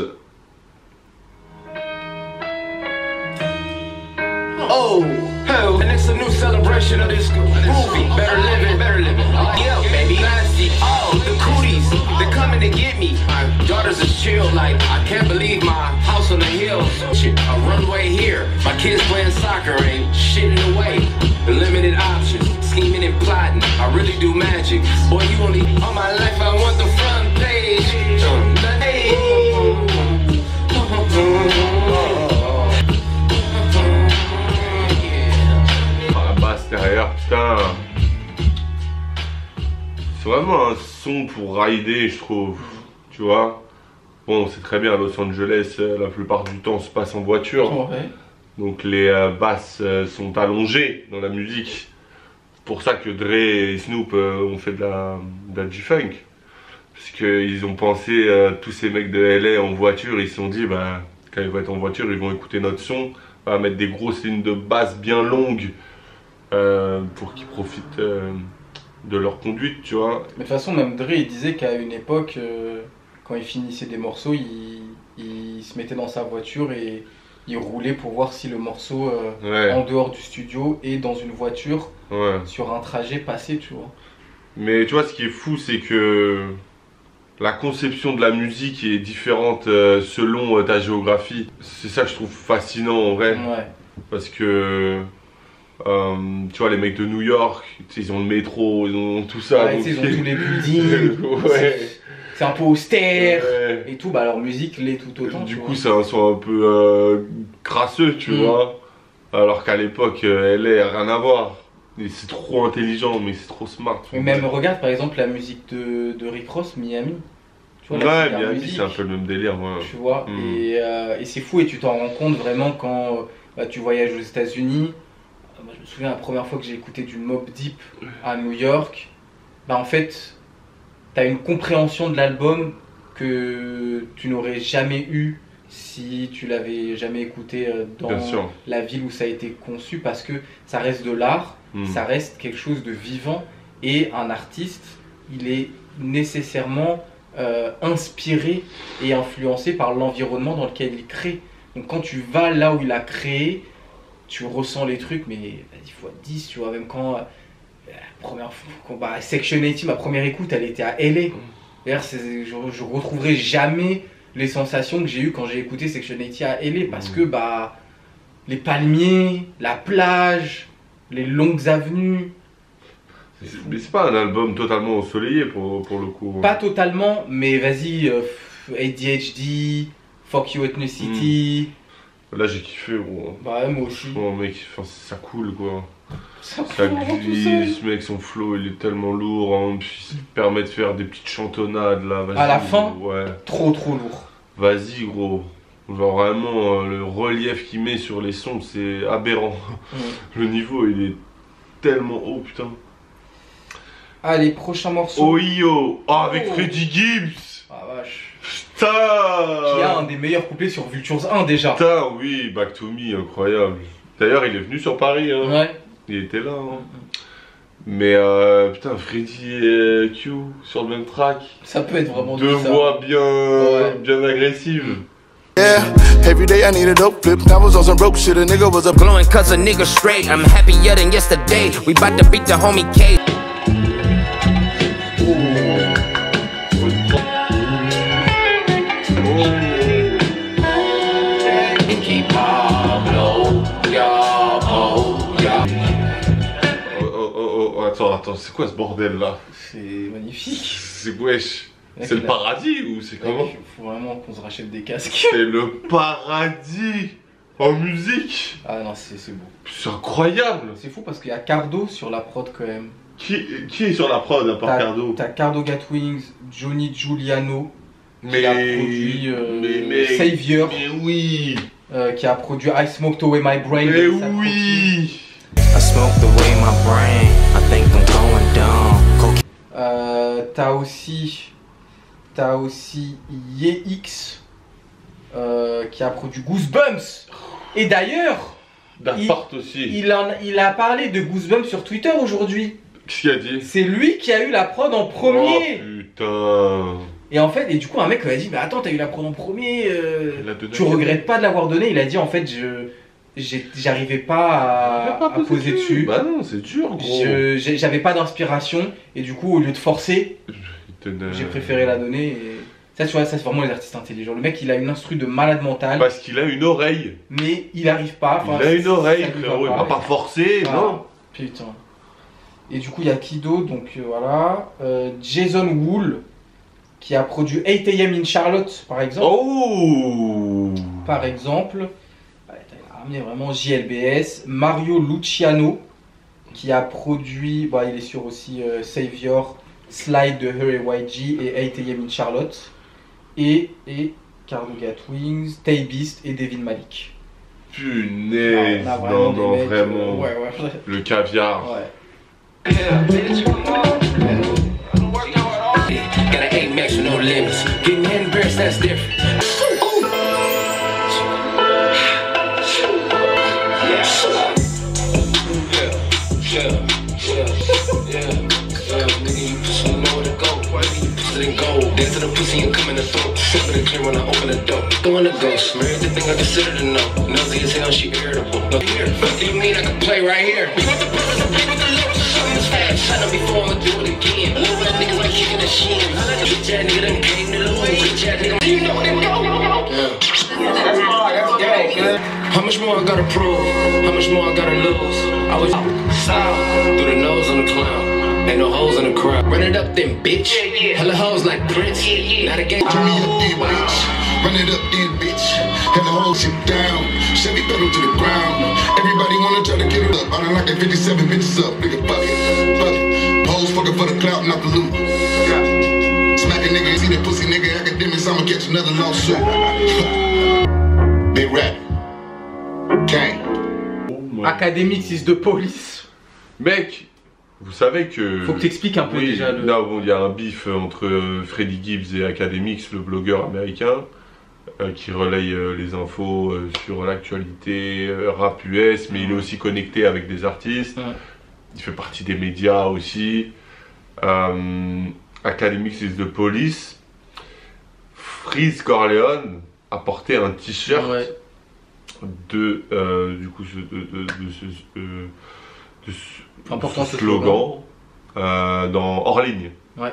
Oh, hell, and it's a new celebration of this movie. Better living, better living. Yeah, baby. Oh, the cooties, they're coming to get me. My daughters is chill, like I can't believe my house on the hill. Shit, a runway here. My kids playing soccer, ain't shit in the way. The limited options, scheming and plotting. I really do magic. Boy, you only all my life. I want the front page. Uh, hey. vraiment un son pour rider, je trouve. Tu vois. Bon, c'est très bien, à Los Angeles, euh, la plupart du temps, se passe en voiture. Ouais. Donc les euh, basses euh, sont allongées dans la musique. C'est pour ça que Dre et Snoop euh, ont fait de la, de la G-Funk. Parce qu'ils ont pensé, euh, tous ces mecs de L A en voiture, ils se sont dit, bah, quand ils vont être en voiture, ils vont écouter notre son. On va mettre des grosses lignes de basse bien longues euh, pour qu'ils profitent euh, de leur conduite, tu vois. Mais de toute façon, même Dre, il disait qu'à une époque, euh, quand il finissait des morceaux, il, il se mettait dans sa voiture et il roulait pour voir si le morceau, euh, ouais. en dehors du studio et dans une voiture, ouais. sur un trajet passé, tu vois. Mais tu vois, ce qui est fou, c'est que la conception de la musique est différente euh, selon euh, ta géographie. C'est ça que je trouve fascinant en vrai. Ouais. Parce que, euh, tu vois, les mecs de New York, ils ont le métro, ils ont tout ça. Ouais, donc ils ont tous les buildings. Ouais. C'est un peu austère ouais. et tout. Bah, leur musique l'est tout autant. Du coup, c'est un son un peu euh, crasseux, tu mm. vois. Alors qu'à l'époque, euh, elle est rien à voir. C'est trop intelligent, mais c'est trop smart. Mais même, regarde par exemple la musique de, de Rick Ross, Miami. Tu vois, ouais, Miami, c'est un peu le même délire. Ouais. Tu vois, mm. et, euh, et c'est fou, et tu t'en rends compte vraiment quand bah, tu voyages aux États-Unis. Moi, je me souviens la première fois que j'ai écouté du Mobb Deep à New York. Bah, en fait, tu as une compréhension de l'album que tu n'aurais jamais eu si tu l'avais jamais écouté dans la ville où ça a été conçu, parce que ça reste de l'art. Mmh. Ça reste quelque chose de vivant, et un artiste, il est nécessairement euh, inspiré et influencé par l'environnement dans lequel il crée. Donc quand tu vas là où il a créé, tu ressens les trucs, mais vas-y fois dix, tu vois, même quand, euh, la première fois, quand bah, Section eighty, ma première écoute, elle était à L A. D'ailleurs, je, je retrouverai jamais les sensations que j'ai eues quand j'ai écouté Section eighty à L A, parce mmh. que bah, les palmiers, la plage, les longues avenues. Mais c'est pas un album totalement ensoleillé pour, pour le coup. Pas totalement, mais vas-y, euh, A D H D, Fuck You Ethnicity. Mmh. Là j'ai kiffé gros. Bah ouais, moi aussi. Oh mec, enfin, ça coule quoi. Ça, ça glisse, mec, son flow il est tellement lourd, hein, puis il permet de faire des petites chantonnades là. À la fin, ouais. trop trop lourd. Vas-y gros. Genre vraiment, euh, le relief qu'il met sur les sons, c'est aberrant. Mmh. Le niveau, il est tellement haut, putain. Allez, prochain morceau. Oh yo, oh, avec oh. Freddie Gibbs. Ah vache. Putain. Qui a un des meilleurs couplets sur Vultures un déjà. Putain, oui, Back to Me, incroyable. D'ailleurs, il est venu sur Paris. Hein. Ouais. Il était là. Hein. Mais euh, putain, Freddie et Q sur le même track. Ça peut être vraiment deux voix bien, ouais. bien agressives. Yeah, every day I need a dope flip. I was on some broke shit, a nigga was up glowing cause a nigga straight. I'm happier than yesterday. We bout to beat the homie K. Oh, oh, oh, attends, attends, c'est quoi ce bordel là? C'est magnifique. C'est wesh. C'est le paradis ou c'est comment? Il faut vraiment qu'on se rachète des casques. C'est le paradis en musique. Ah non, c'est beau. C'est incroyable. C'est fou parce qu'il y a Cardo sur la prod quand même. Qui, qui est sur la prod à part Cardo? T'as Cardo Gatwings, Johnny Giuliano, mais, qui a produit euh, mais, mais, Savior. Mais oui. Euh, qui a produit I Smoked Away My Brain. Mais oui. I smoked away my brain. I think I'm going down. Euh, T'as aussi... T'as aussi Ye-X euh, qui a produit Goosebumps. Et d'ailleurs, il, aussi. Il, en, il a parlé de Goosebumps sur Twitter aujourd'hui. Qu'est-ce qu'il a dit? C'est lui qui a eu la prod en premier. Oh putain. Et en fait, et du coup, un mec lui a dit, mais attends, t'as eu la prod en premier, euh, tu regrettes pas de l'avoir donné? Il a dit, en fait, je j'arrivais pas à, pas à poser dessus. Bah non, c'est dur, gros. J'avais pas d'inspiration, et du coup, au lieu de forcer, j'ai préféré la donner. Et... Ça, tu vois, ça c'est vraiment les artistes intelligents. Le mec, il a une instru de malade mental. Parce qu'il a une oreille. Mais il arrive pas. Enfin, il a une oreille, frérot. Il va pas forcer, ah, non. Putain. Et du coup, il y a Kido, donc euh, voilà. Euh, Jason Wool, qui a produit eight A M in Charlotte, par exemple. Oh. Par exemple. Ouais, il a ramené vraiment J L B S. Mario Luciano, qui a produit. Bah, il est sur aussi euh, Savior. Slide de Her et Y G et eight A M in Charlotte. Et, et Cargo Gatwings, Tay Beast et Devin Malik. Punaise, non, non, non mecs, vraiment. Euh, ouais, ouais. Le caviar. Ouais. Got an eight max with no limits. Getting hand breasts, that's different. Dance to the pussy and come in the throat. Sipping and clear when I open the door. Throwing the ghost, married everything I consider to know. Nosy as hell, she irritable. Look here, what do you mean I can play right here? What's the purpose of playing with the lyrics? Something's fast, shut up before I'ma do it again. Little rap niggas like kicking the sheen. Bitch ass nigga done came to lose. Bitch ass nigga, you know they go. That's hard, that's gay, man. How much more I gotta prove? How much more I gotta lose? I was south, through the nose on the clown. Ain't no hoes in the crowd. Run it up then, bitch. Hella hoes like Prince. Not a game. Turn me up then, bitch. Run it up then, bitch. Hella hoes shit down. Chevy pedal to the ground. Everybody wanna try to get it up. I done like that fifty-seven bitches up. Nigga, fuck it. Fuck it. Hoes fucking for the clout, not the loot. Smack a nigga, see that pussy nigga academics. I'ma catch another lawsuit. Big rap. Gang. Academics is the police. Mec. Vous savez que... Faut que t'expliques un peu oui, déjà le... Là, bon, il y a un bif entre euh, Freddie Gibbs et Academics, le blogueur américain, euh, qui relaye euh, les infos euh, sur l'actualité euh, rap U S, mais il est aussi connecté avec des artistes. Ouais. Il fait partie des médias aussi. Euh, Academics is the police. Freeze Corleone a porté un t-shirt ouais. de, euh, du coup, de, de, de, de ce... Euh, de ce Important ce slogan, slogan. Euh, dans hors ligne. Ouais.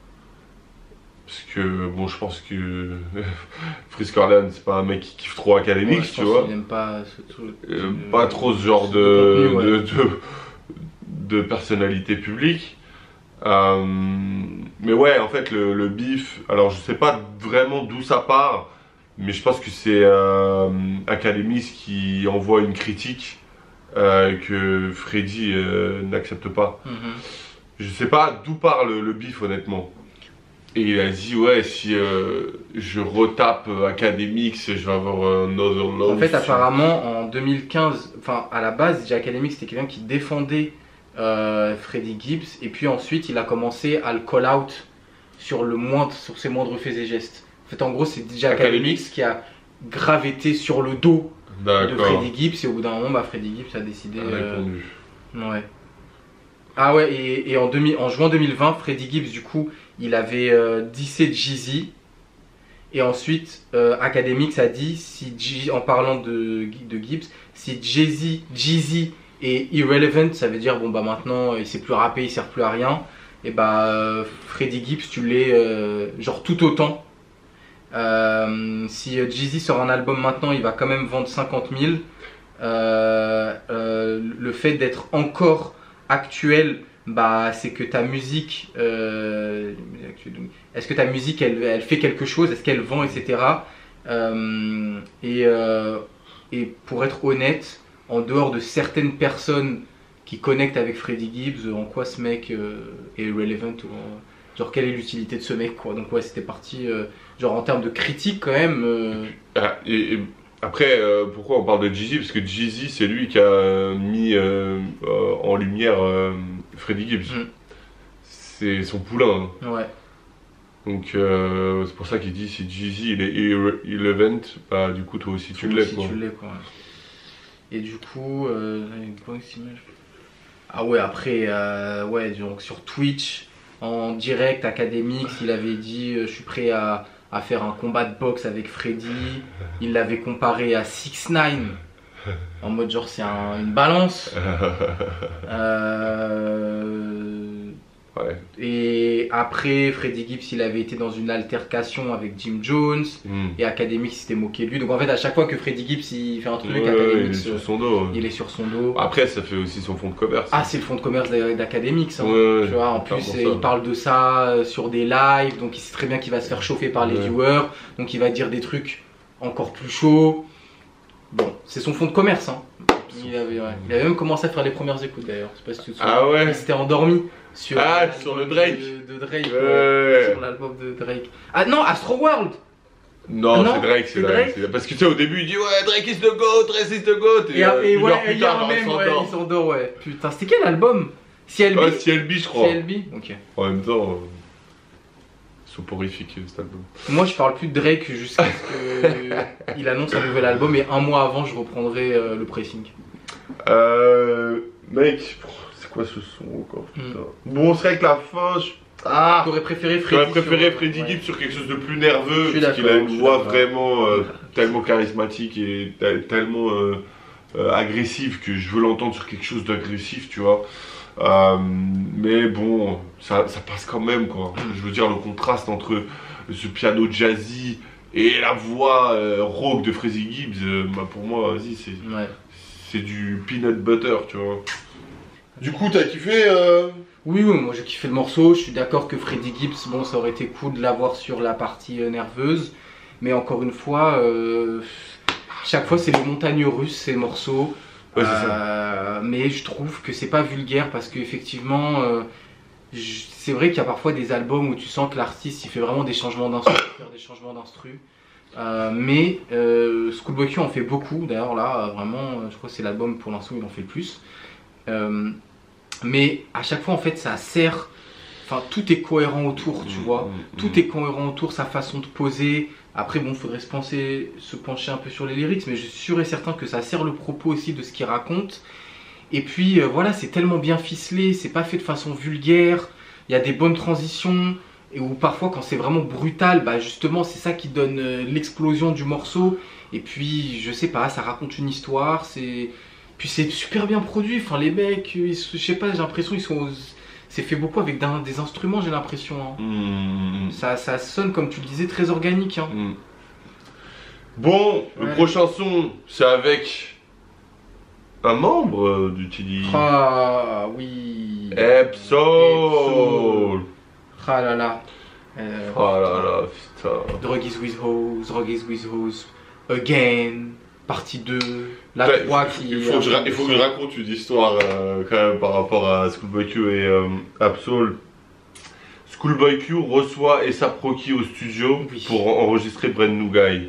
Parce que bon, je pense que Freeze Corleone, c'est pas un mec qui kiffe trop Academics, ouais, tu vois. Il aime pas ce truc. Euh, de, pas trop ce genre de, contenu, ouais. de, de, de personnalité publique. Euh, mais ouais, en fait, le, le bif. Alors, je sais pas vraiment d'où ça part, mais je pense que c'est euh, Academics qui envoie une critique. Euh, que Freddy euh, n'accepte pas. Mm-hmm. Je sais pas d'où part le, le bif honnêtement. Et il a dit ouais si euh, je retape euh, Academics je vais avoir un other love. En fait apparemment en deux mille quinze, enfin à la base déjà Academics c'était quelqu'un qui défendait euh, Freddie Gibbs et puis ensuite il a commencé à le call out sur, le moindre, sur ses moindres faits et gestes. En fait en gros c'est déjà Academics qui a grave été sur le dos de Freddie Gibbs et au bout d'un moment bah, Freddie Gibbs a décidé euh... ouais. Ah ouais et, et en, demi, en juin deux mille vingt Freddie Gibbs du coup il avait euh, dissé Jeezy et ensuite euh, Academics a dit si G, en parlant de, de Gibbs si Jeezy Jeezy est irrelevant ça veut dire bon bah maintenant il sait plus rapper il sert plus à rien et bah euh, Freddie Gibbs tu l'es euh, genre tout autant. Euh, si Jeezy sort un album maintenant, il va quand même vendre cinquante mille. Euh, euh, le fait d'être encore actuel, bah, c'est que ta musique, euh, est-ce que ta musique elle, elle fait quelque chose, est-ce qu'elle vend, et cetera. Euh, et, euh, et pour être honnête, en dehors de certaines personnes qui connectent avec Freddie Gibbs, en quoi ce mec euh, est relevant ou en, genre quelle est l'utilité de ce mec quoi. Donc ouais c'était parti euh, genre en termes de critique quand même euh... ah, et, et après euh, pourquoi on parle de Jeezy parce que Jeezy c'est lui qui a mis euh, euh, en lumière euh, Freddie Gibbs mm. c'est son poulain hein. Ouais donc euh, c'est pour ça qu'il dit si Jeezy il est irrelevant bah du coup toi aussi tu l'es quoi. Tu l'es quoi et du coup euh, ah ouais après euh, ouais donc sur Twitch en direct, Academics, il avait dit euh, je suis prêt à, à faire un combat de boxe avec Freddy. Il l'avait comparé à six neuf en mode genre c'est un, une balance. Euh... Ouais. Et après, Freddie Gibbs, il avait été dans une altercation avec Jim Jones mm. et Academics s'était moqué de lui. Donc en fait, à chaque fois que Freddie Gibbs il fait un truc, ouais, Academics, il est sur son dos. Il est sur son dos. Après, ça fait aussi son fonds de commerce. Ah, c'est le fonds de commerce d'Academics. Hein. Ouais, tu vois, en plus, il parle de ça sur des lives, donc il sait très bien qu'il va se faire chauffer par les ouais. viewers, donc il va dire des trucs encore plus chauds. Bon, c'est son fonds de commerce. Hein. Il avait, ouais. il avait même commencé à faire les premières écoutes d'ailleurs. Je sais pas si tu te souviens. Ah ouais. Il s'était endormi sur, ah, sur le Drake. De, de Drake. Ouais. Ouais, sur l'album de Drake. Ah non, Astro World. Non, ah non c'est Drake, c'est Drake. Drake. Parce que tu sais, au début, il dit ouais, Drake is the GOAT, Drake is the GOAT. Et, et, euh, et ouais, il y a un même, ouais, il s'endort, ouais. Putain, c'était quel album? C L B. Ouais, C L B, je crois. C L B, ok. En même temps, euh, soporifique cet album. Moi, je parle plus de Drake jusqu'à ce qu'il annonce un nouvel album et un mois avant, je reprendrai euh, le pressing. Euh. Mec, c'est quoi ce son encore, putain. Mm. Bon, c'est vrai que la fin, je... Ah, t'aurais préféré Freddy J'aurais préféré sur... Freddy ouais. Gibbs sur quelque chose de plus nerveux, parce qu'il a une voix vraiment euh, tellement charismatique et tellement euh, euh, agressive que je veux l'entendre sur quelque chose d'agressif, tu vois. Euh, mais bon, ça, ça passe quand même, quoi. Je veux dire, le contraste entre ce piano jazzy et la voix euh, rock de Freddy Gibbs, euh, bah pour moi, vas-y, c'est ouais. c'est du peanut butter, tu vois. Du coup, t'as kiffé euh... Oui, oui, moi j'ai kiffé le morceau. Je suis d'accord que Freddy Gibbs, bon, ça aurait été cool de l'avoir sur la partie euh, nerveuse. Mais encore une fois, euh, chaque fois c'est les montagnes russes ces morceaux. Ouais, euh, mais je trouve que c'est pas vulgaire parce qu'effectivement, euh, c'est vrai qu'il y a parfois des albums où tu sens que l'artiste il fait vraiment des changements d'instru, faire des changements d'instru. Euh, mais euh, Schoolboy Q en fait beaucoup. D'ailleurs là, vraiment, je crois que c'est l'album pour l'instant où il en fait le plus. Euh, Mais à chaque fois en fait ça sert, enfin tout est cohérent autour, tu vois, mmh, tout mmh. est cohérent autour, sa façon de poser. Après bon, faudrait se penser, se pencher un peu sur les lyrics, mais je suis sûr et certain que ça sert le propos aussi de ce qu'il raconte. Et puis euh, voilà, c'est tellement bien ficelé, c'est pas fait de façon vulgaire, il y a des bonnes transitions, et où parfois quand c'est vraiment brutal, bah justement c'est ça qui donne euh, l'explosion du morceau. Et puis je sais pas, ça raconte une histoire, c'est... Puis c'est super bien produit, enfin les mecs, ils, je sais pas, j'ai l'impression ils sont... C'est fait beaucoup avec d'un, des instruments, j'ai l'impression. Hein. Mmh. Ça, ça sonne, comme tu le disais, très organique. Hein. Mmh. Bon, le ouais. prochain son, c'est avec un membre du T D. Ah oui. Epsol. Ah là là. Euh, oh là là, putain. Drug is with hoes, drug is with hoes, again. Partie deux, la ouais, trois qui... Il faut, que je, il faut que je raconte une histoire euh, quand même par rapport à Schoolboy Q et euh, Ab-Soul. Schoolboy Q reçoit A$AP Rocky au studio oui. pour enregistrer Brand New Guy.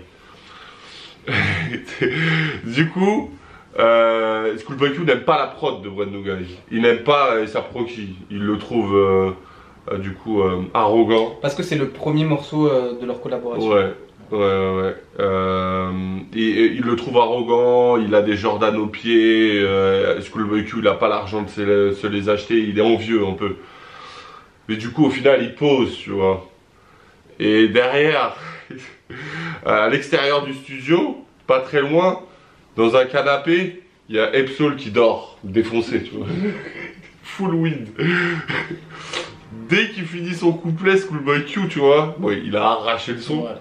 Du coup, euh, Schoolboy Q n'aime pas la prod de Brand New Guy. Il n'aime pas A$AP Rocky. Il le trouve euh, euh, du coup euh, arrogant. Parce que c'est le premier morceau euh, de leur collaboration. Ouais. Ouais, ouais, euh, et, et, il le trouve arrogant, il a des Jordan aux pieds, euh, Schoolboy Q il a pas l'argent de se, se les acheter, il est envieux un peu. Mais du coup au final il pose, tu vois. Et derrière, à l'extérieur du studio, pas très loin, dans un canapé, il y a Epsol qui dort, défoncé, tu vois. Full weed. Dès qu'il finit son couplet, Schoolboy Q, tu vois, bon, il a arraché le son. Ouais.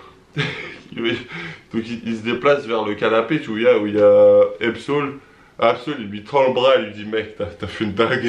Donc il, il se déplace vers le canapé, tu vois, où il y a Epsol. Epsol, il lui tend le bras, il lui dit mec, t'as fait une dinguerie.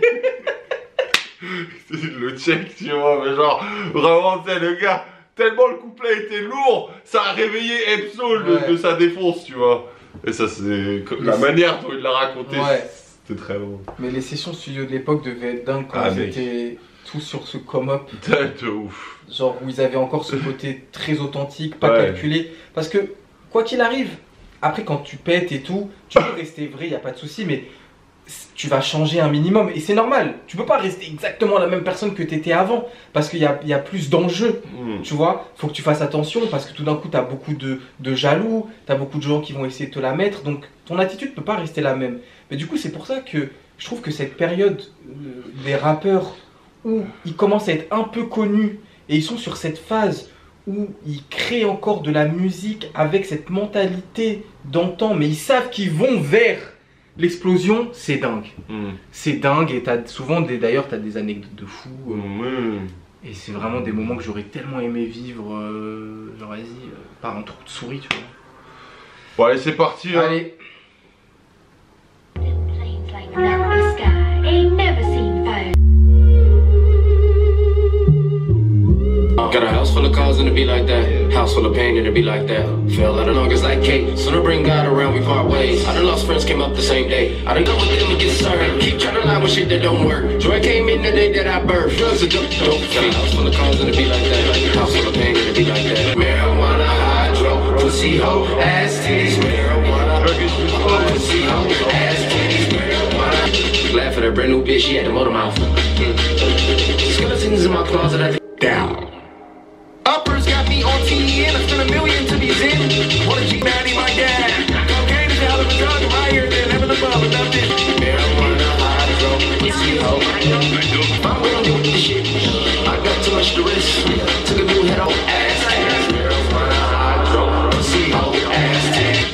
Il le check, tu vois, mais genre, vraiment, c'est le gars, tellement le couplet était lourd, ça a réveillé Epsol ouais. de, de sa défonce, tu vois. Et ça, c'est la manière dont il l'a raconté, ouais. c'était très bon. Mais les sessions studio de l'époque devaient être dingues quand ah, c'était tout sur ce come-up. De ouf. Genre où ils avaient encore ce côté très authentique, pas ouais. calculé. Parce que, quoi qu'il arrive, après quand tu pètes et tout, tu peux rester vrai, il n'y a pas de souci, mais tu vas changer un minimum. Et c'est normal, tu peux pas rester exactement la même personne que tu étais avant. Parce qu'il y a, y a plus d'enjeux, mmh. tu vois. Faut que tu fasses attention parce que tout d'un coup, tu as beaucoup de, de jaloux, tu as beaucoup de gens qui vont essayer de te la mettre. Donc ton attitude peut pas rester la même. Mais du coup, c'est pour ça que je trouve que cette période euh, des rappeurs où ils commencent à être un peu connus, et ils sont sur cette phase où ils créent encore de la musique avec cette mentalité d'antan, mais ils savent qu'ils vont vers l'explosion, c'est dingue. Mm. C'est dingue, et t'as souvent, des, d'ailleurs, tu as des anecdotes de fou. Euh, mm. Et c'est vraiment des moments que j'aurais tellement aimé vivre, euh, genre vas-y, euh, par un trou de souris, tu vois. Bon allez, c'est parti. Hein. Allez. Got a house full of cars and it be like that. House full of pain and it be like that. Fell out of August like cake. Soon to bring God around, we part ways. I done lost friends, came up the same day. I done go with them and get served. Keep trying to lie with shit that don't work. Joy came in the day that I birthed. Drugs are dope, dope. Got a house full of cars and it be like that. House full of pain and it be like that. Marijuana, hydro, pussy hoe, ass titties. Marijuana, pussy hoe, ass titties. Marijuana. Glad for that brand new bitch, she had the motor mouth. Skeletons in my closet, I think. Down. Uppers got me on T N, I spent a million to be zen. What a G Maddie, my dad. Cocaine is a hell of a drug, I'm higher than ever above, and nothing. Marijuana, hydro, pussy hoe. If I'm gonna do this shit, I got too much to risk. Took a new head off ass. Marijuana, hydro, pussy hoe, ass.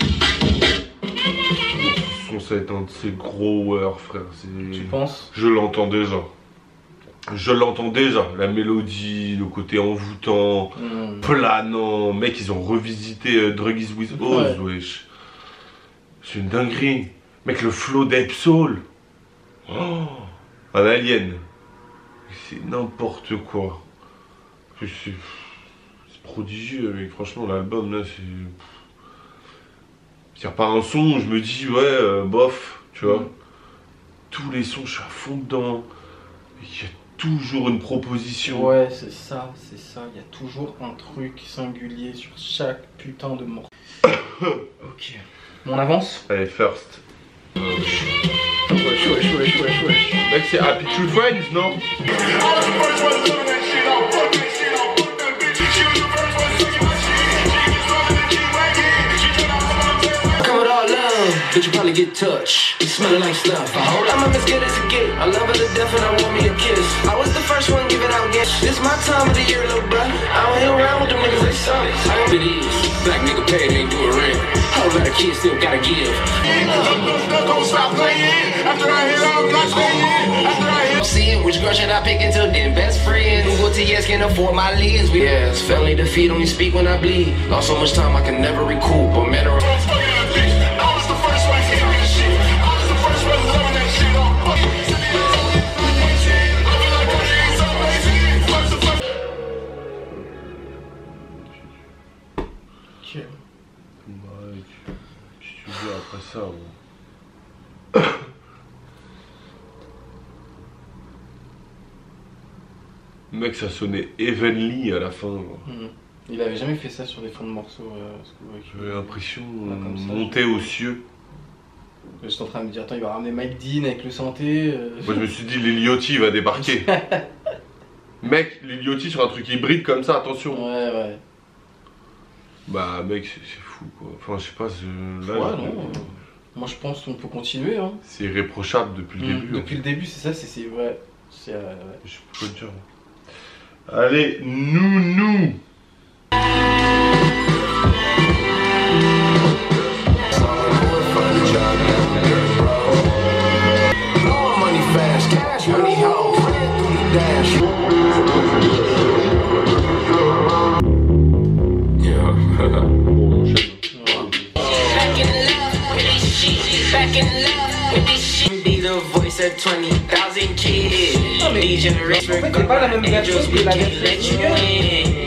Ça va être un de ces gros word, frère. Tu penses? Je l'entends déjà. Je l'entends déjà. La mélodie, le côté envoûtant, mm. planant. Mec, ils ont revisité euh, Druggies with Oz, ouais. Wesh. C'est une dinguerie. Mec, le flow d'Ape Soul. Oh, un alien. C'est n'importe quoi. C'est prodigieux, mec. Franchement, l'album, là, c'est... S'il n'y a pas un son, je me dis, ouais, euh, bof, tu vois. Mm. Tous les sons, je suis à fond dedans. Il y a toujours une proposition. Ouais, c'est ça, c'est ça. Il y a toujours un truc singulier sur chaque putain de morceau. Ok. On avance? Allez, first. Wesh, wesh, wesh, wesh, wesh. Mec, c'est Happy True Friends, non? Bitch, you probably get touched. Smelling like stuff. I'm as good as it get. I love her to death and I want me a kiss. I was the first one giving out gifts. This my time of the year, little bruh. I don't hang around with them niggas, they suck. I ain't it is. Black nigga paid, ain't doing rent. Whole lot of kids still gotta give. Don't stop playing. After I hit, I'm not staying. After I hit, see it. Which girl should I pick until then? Best friend. Who go to yes can afford my leads. Yes, family defeat, only speak when I bleed. Lost so much time I can never recoup. But man, ça, ouais. Mec, ça sonnait Evenly à la fin. Mmh. Il avait jamais fait ça sur des fonds de morceaux. Euh, J'avais l'impression de monter aux cieux. J'étais en train de me dire, attends, il va ramener Mike Dean avec le santé. Euh... Moi, je me suis dit, Liliotti va débarquer. Mec, Liliotti sur un truc hybride comme ça, attention. Ouais, ouais. Bah, mec, c'est fou quoi. Enfin, je sais pas, là. Ouais, non. Euh... Moi je pense qu'on peut continuer. Hein. C'est irréprochable depuis le mmh, début. Depuis le début, c'est ça, c'est ouais. C'est euh, ouais. Je peux pas te dire. Allez, nous, nous. twenty thousand kids. These generations are gonna angels, we can let you in.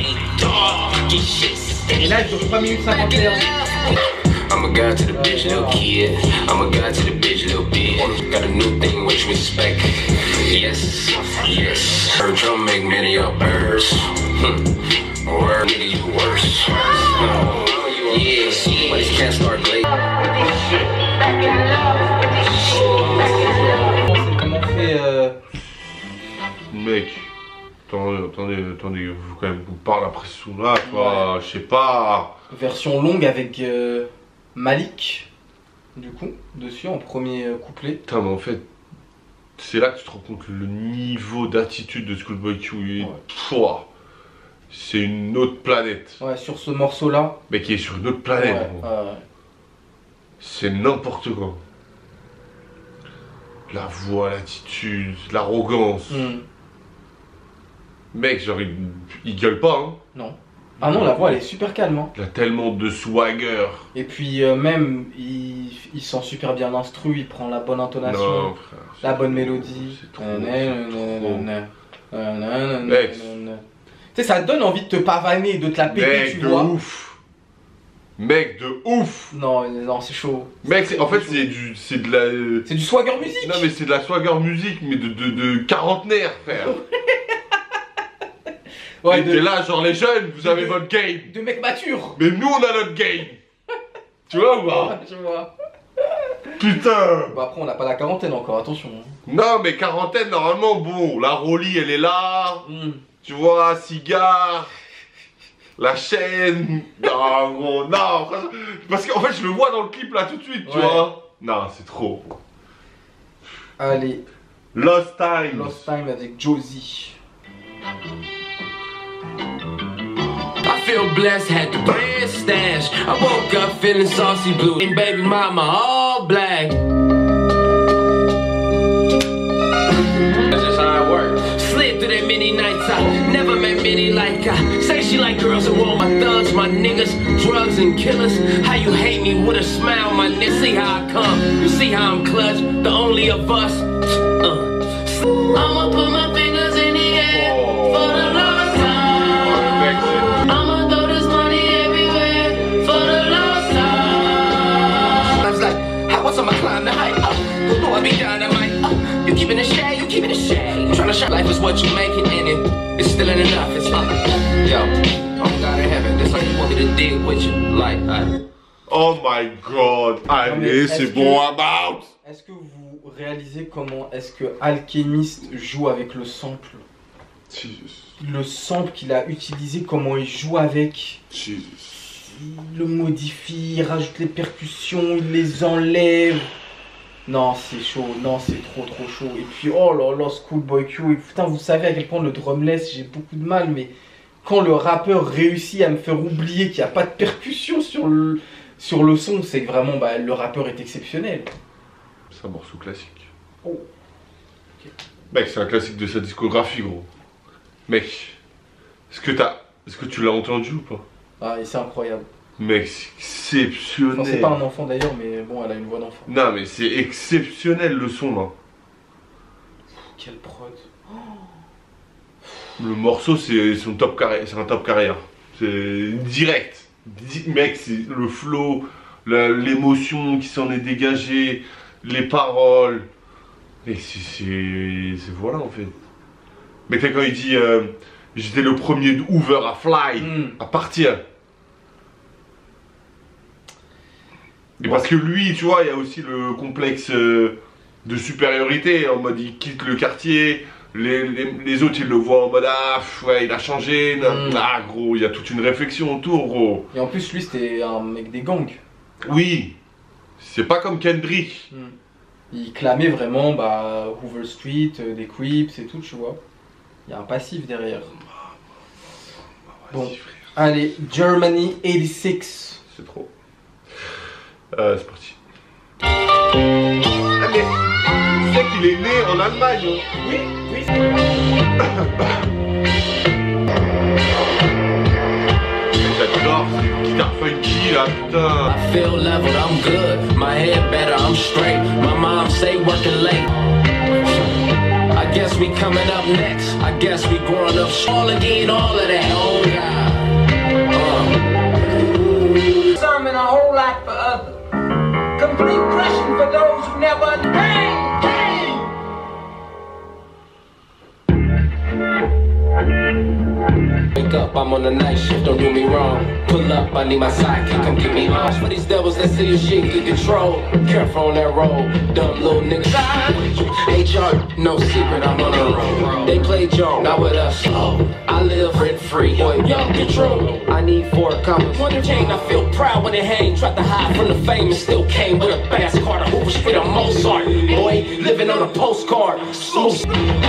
Et là, il dure trois minutes cinquante et un. I'm a guy to the bitch, little kid. I'm a guy to the bitch, little bitch. Got a new thing, what you expect? Yes, yes. Heard drum make many up birds. Hmm. Word, nigga, you worse. No. Yeah, but these cats start late. Comment fait euh... Mec, attendez, attendez, attendez, il faut quand même qu'on parle après ce son là, quoi, ouais. Je sais pas. Version longue avec euh, Malik, du coup, dessus en premier couplet. Putain, mais en fait, c'est là que tu te rends compte le niveau d'attitude de Schoolboy Q. Ouais. C'est une autre planète. Ouais, sur ce morceau là. Mais qui est sur une autre planète. Ouais, ouais, ouais. C'est n'importe quoi. La voix, l'attitude, l'arrogance. Mm. Mec, genre, il, il gueule pas, hein. Non. Ah non, la voix, elle est super calme, hein. Il a tellement de swagger. Et puis, euh, même, il, il sent super bien l'instru, il prend la bonne intonation, non, frère, la bonne mélodie. C'est trop, c'est trop. Mec. Tu sais, ça te donne envie de te pavaner, de te la péter, Mec, tu de vois. ouf. Mec, de ouf. Non, non, c'est chaud. Mec, c'est- en fait, c'est du, c'est de la. C'est du swagger musique. Non, mais c'est de la swagger musique, mais de, de, de quarantenaire, frère. Ouais, Et de, t'es là, genre les jeunes, vous avez de- votre game. de mecs matures. Mais nous, on a notre game. Tu vois ou pas? Je vois. Putain. Bah après, on n'a pas la quarantaine encore, attention. hein. Non, mais quarantaine, normalement, bon, la Rolly, elle est là. Hmm. Tu vois, cigare. La chaîne. Non, gros, non. Parce qu'en fait, je le vois dans le clip là tout de suite, tu Ouais. vois. Non, c'est trop. Allez, Lost Time. Lost Time avec Josie. I feel blessed, had the bread stash. I woke up feeling saucy blue. And baby mama all black. That's just how it works. Slid through that many nights. I never met many like I. Say she like girls who want my thugs, my niggas, drugs and killers. How you hate me with a smile, my nigga. See how I come. You see how I'm clutch. The only of us. Uh. I'ma put my fingers in the air for the last time. Mec, c'est- I'ma throw this money everywhere for the last time. I was like, how was I'ma climb the height? Oh, who know I be dynamite? Oh, you keeping it shade, you keeping it shade. Trying to shine life is what you make it in it. It's still ain't enough. It's like, yo, oh God in heaven, this ain't want me to dig with you. Like, I. Oh my god. Allez, est-ce c'est que- bon, about. Est-ce que vous réalisez comment est-ce que Alchemist joue avec le sample? Jesus. Le sample qu'il a utilisé, comment il joue avec? Jesus. Il le modifie, il rajoute les percussions, il les enlève. Non, c'est chaud, non, c'est trop trop chaud. Et puis, oh là là, Schoolboy Q, et putain, vous savez à quel point le drumless, j'ai beaucoup de mal, mais quand le rappeur réussit à me faire oublier qu'il n'y a pas de percussion sur le, sur le son, c'est que vraiment, bah, le rappeur est exceptionnel. C'est un morceau classique. Oh. Mec, c'est un classique de sa discographie, gros. Mec, est-ce que t'as. Est-ce que tu l'as entendu ou pas? Ah, et c'est incroyable. Mec, c'est exceptionnel. Enfin, c'est pas un enfant d'ailleurs, mais bon, elle a une voix d'enfant. Non, mais c'est exceptionnel le son, là. Quelle prod. Le morceau, c'est son top carrière, c'est un top carrière. C'est direct. Di- Mec, c'est le flow, la- l'émotion qui s'en est dégagée, les paroles. Et c'est, c'est, c'est voilà en fait. Mais quand il dit, euh, j'étais le premier de Hoover à fly, Mm. à partir. Et parce que lui, tu vois, il y a aussi le complexe euh, de supériorité, en mode il quitte le quartier. Les, les, les autres ils le voient en mode ah pff, ouais il a changé, nan, Mm. ah gros il y a toute une réflexion autour gros. Et en plus, lui, c'était un mec des gangs. Oui, c'est pas comme Kendrick. Mm. Il clamait vraiment bah, Hoover Street, euh, des Crips et tout, tu vois. Il y a un passif derrière. Bon, Vas-y, frère, allez, Germany quatre-vingt-six. c'est trop. Euh, c'est parti. Ah mais tu sais qu'il est né en Allemagne. Hein. Oui, oui. J'adore cette guitare funky là, putain. I feel leveled, I'm good. My head better, I'm straight. My mom say working late. I guess we coming up next. I guess we growing up all again, all of that. Oh God. Uh. Some and a whole lot for others. Complete crushing for those who never pain, pain. Wake up, I'm on the night shift, don't do me wrong. Pull up, I need my sidekick, come get me lost. For these devils that see your shit get control. Careful on that road, dumb little niggas. H R, no secret, I'm on the road. They play Joe, not with us. I live rent free, boy, young control. I need four commas. One chain, I feel proud when it hang. Tried to hide from the fame and still came with a bass card. Who was straight on Mozart? Boy, living on a postcard. Smooth.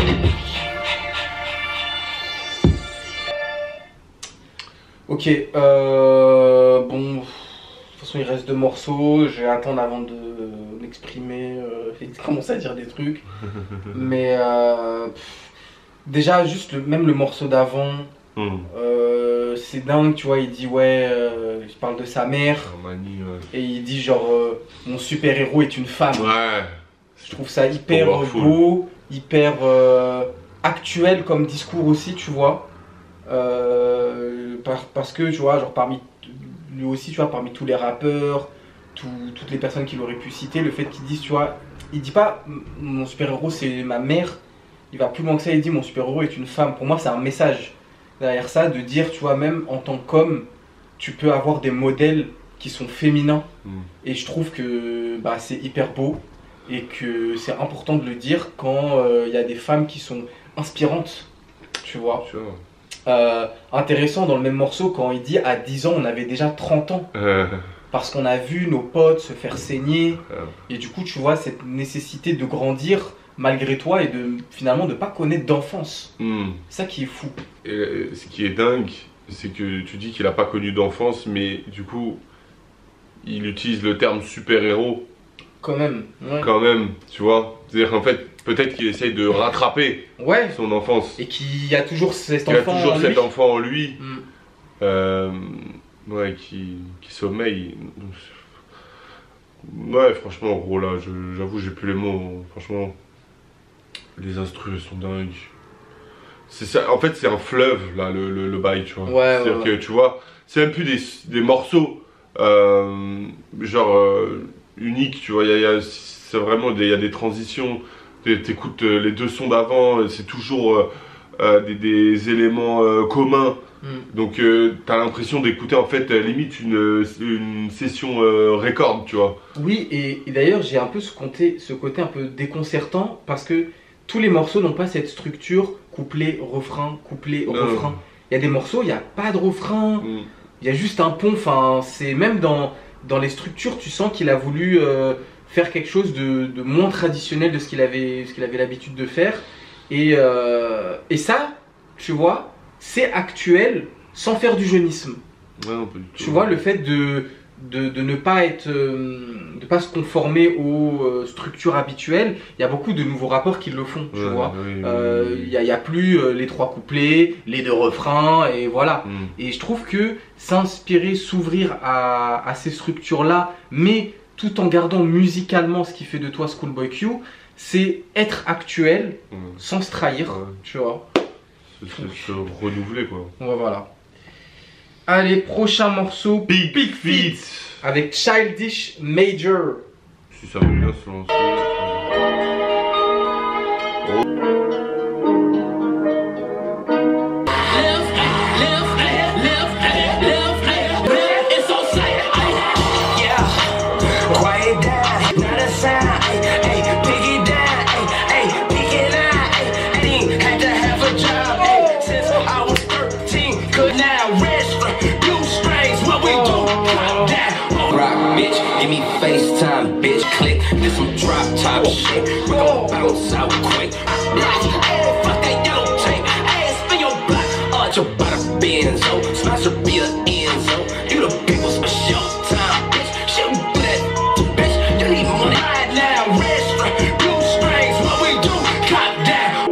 Ok, euh, bon, de toute façon il reste deux morceaux, je vais attendre avant de m'exprimer euh, et de commencer à dire des trucs. Mais euh, pff, déjà juste le, même le morceau d'avant, Mm. euh, c'est dingue, tu vois, il dit ouais, euh, il parle de sa mère Armani, ouais. et il dit genre euh, mon super héros est une femme. Ouais. Je trouve ça hyper Powerful. beau, hyper euh, actuel comme discours aussi, tu vois. euh, par, parce que tu vois, genre parmi lui aussi, tu vois, parmi tous les rappeurs, tout, toutes les personnes qu'il aurait pu citer, le fait qu'il dise, tu vois, il dit pas mon super-héros c'est ma mère, il va plus loin que ça, il dit mon super-héros est une femme. Pour moi, c'est un message derrière ça de dire, tu vois, même en tant qu'homme, tu peux avoir des modèles qui sont féminins. Mm. Et je trouve que bah, c'est hyper beau et que c'est important de le dire quand il euh, y a des femmes qui sont inspirantes, tu vois. Sure. Euh, intéressant dans le même morceau quand il dit à dix ans on avait déjà trente ans. Euh. Parce qu'on a vu nos potes se faire saigner. Euh. Et du coup, tu vois, cette nécessité de grandir malgré toi et de finalement de pas connaître d'enfance. Mm. C'est ça qui est fou. Et ce qui est dingue, c'est que tu dis qu'il a pas connu d'enfance, mais du coup, il utilise le terme super-héros. Quand même. Ouais. Quand même, tu vois. C'est-à-dire qu'en fait, peut-être qu'il essaye de rattraper ouais. son enfance. Et qu'il y a toujours cet qu'il enfant a toujours en cet lui. enfant en lui. Mm. Euh, ouais, qui, qui sommeille. Ouais, franchement, gros, là, j'avoue, j'ai plus les mots. Franchement, les instrus sont dingues. Ça, en fait, c'est un fleuve, là, le, le, le bail, tu vois. Ouais, C'est-à-dire ouais, que, ouais. tu vois, c'est même plus des, des morceaux, euh, genre, euh, uniques, tu vois. Y a, y a, c'est vraiment, il y a des transitions. T'écoutes les deux sons d'avant, c'est toujours euh, euh, des, des éléments euh, communs. Mm. Donc, euh, t'as l'impression d'écouter, en fait, limite une, une session euh, record, tu vois. Oui, et, et d'ailleurs, j'ai un peu ce côté, ce côté un peu déconcertant parce que tous les morceaux n'ont pas cette structure couplet, refrain, couplet, non. refrain. Il y a des morceaux, il n'y a pas de refrain, il mm. y a juste un pont. Enfin, c'est même dans, dans les structures, tu sens qu'il a voulu euh, faire quelque chose de, de moins traditionnel de ce qu'il avait, ce qu'il avait l'habitude de faire. Et, euh, et ça, tu vois, c'est actuel sans faire du jeunisme. Ouais, non, pas du tout. Tu vois, le fait de... De, de ne pas être, euh, de pas se conformer aux euh, structures habituelles. Il y a beaucoup de nouveaux rappeurs qui le font, tu ouais, vois. Il oui, euh, oui, oui. n'y a, a plus euh, les trois couplets, les deux refrains, et voilà. Mm. Et je trouve que s'inspirer, s'ouvrir à, à ces structures-là, mais tout en gardant musicalement ce qui fait de toi Schoolboy Q, c'est être actuel, mm. sans se trahir, ouais. tu vois. Se renouveler, quoi. Ouais, voilà. Allez, prochain morceau, Big, Big Feet avec Childish Major. Si ça veut bien se lancer. Oh. Give me FaceTime, bitch, click. This some drop top shit. We gon' bounce out quick. Hey, fuck that yellow tape. Hey, spin your block. Arch your bottom benzo. Smash your beer Enzo. You the people's for showtime, bitch. Shit, we do that, bitch. You need money right now. Restaurant, blue strings, what we do? Cop down.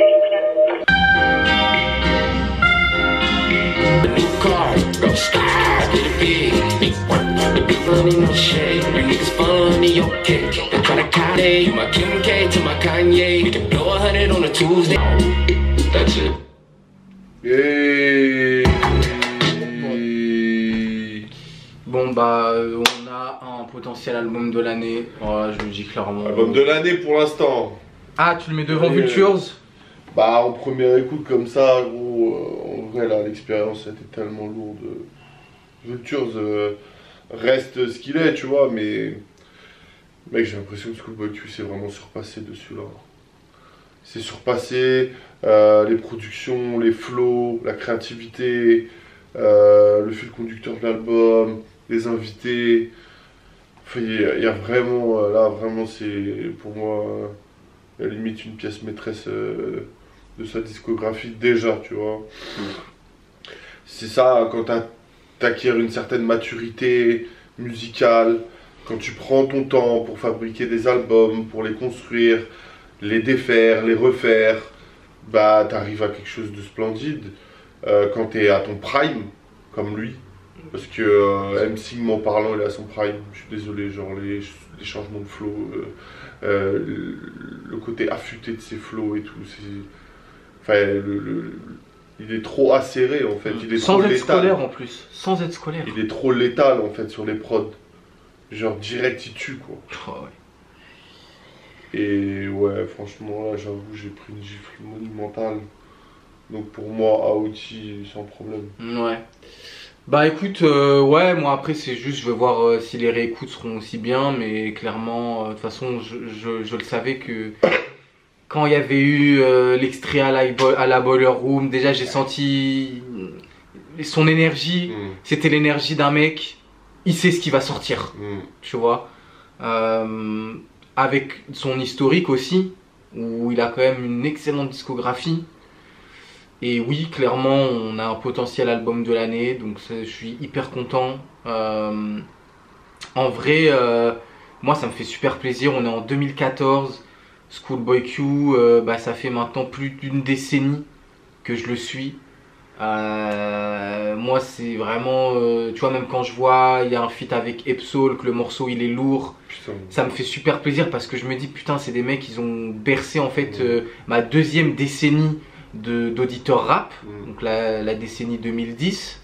The new car, go sky, get it big, big work. Money, no shade. You niggas funny, okay. They tryna Kanye, you my Kim K to my Kanye. We can blow a hundred on a Tuesday. That's it. Hey. Bon bah on a un potentiel album de l'année. Voilà, je le dis clairement. Album de l'année pour l'instant. Ah, tu le mets devant ouais. Vultures? Bah en première écoute comme ça, gros. Euh, en vrai là, l'expérience était tellement lourde. Vultures. Euh, reste ce qu'il est, tu vois, mais mec, j'ai l'impression que Schoolboy Q s'est vraiment surpassé dessus là. C'est surpassé euh, les productions, les flows, la créativité, euh, le fil conducteur de l'album, les invités. Enfin, il y, y a vraiment, là, vraiment, c'est pour moi, à la limite, une pièce maîtresse euh, de sa discographie déjà, tu vois. Mm. C'est ça, quand t'as t'acquiers une certaine maturité musicale, quand tu prends ton temps pour fabriquer des albums, pour les construire, les défaire, les refaire, bah t'arrives à quelque chose de splendide. Euh, quand t'es à ton prime, comme lui, parce que euh, MCing parlant, il est à son prime, je suis désolé, genre les, les changements de flow, euh, euh, le, le côté affûté de ses flows et tout, c'est... Enfin, le... le il est trop acéré en fait. Il est Sans trop être létal. scolaire en plus. Sans être scolaire. Il est trop létal en fait sur les prods. Genre direct il tue quoi. Oh, ouais. Et ouais, franchement là j'avoue j'ai pris une gifle monumentale. Donc pour moi, Aouti sans problème. Ouais. Bah écoute, euh, ouais, moi après c'est juste, je vais voir euh, si les réécoutes seront aussi bien, mais clairement, euh, de toute façon, je, je, je le savais que quand il y avait eu euh, l'extrait à la, à la Boiler Room, déjà j'ai senti son énergie, mm. c'était l'énergie d'un mec, il sait ce qui va sortir, mm. tu vois. Euh, avec son historique aussi, où il a quand même une excellente discographie. Et oui, clairement, on a un potentiel album de l'année, donc je suis hyper content. Euh, en vrai, euh, moi ça me fait super plaisir, on est en deux mille quatorze, Schoolboy Q, euh, bah, ça fait maintenant plus d'une décennie que je le suis. Euh, moi c'est vraiment, euh, tu vois, même quand je vois, il y a un feat avec Epsol, que le morceau il est lourd, putain. Ça me fait super plaisir parce que je me dis, putain, c'est des mecs, ils ont bercé en fait euh, ma deuxième décennie d'auditeurs rap, mmh. donc la, la décennie deux mille dix.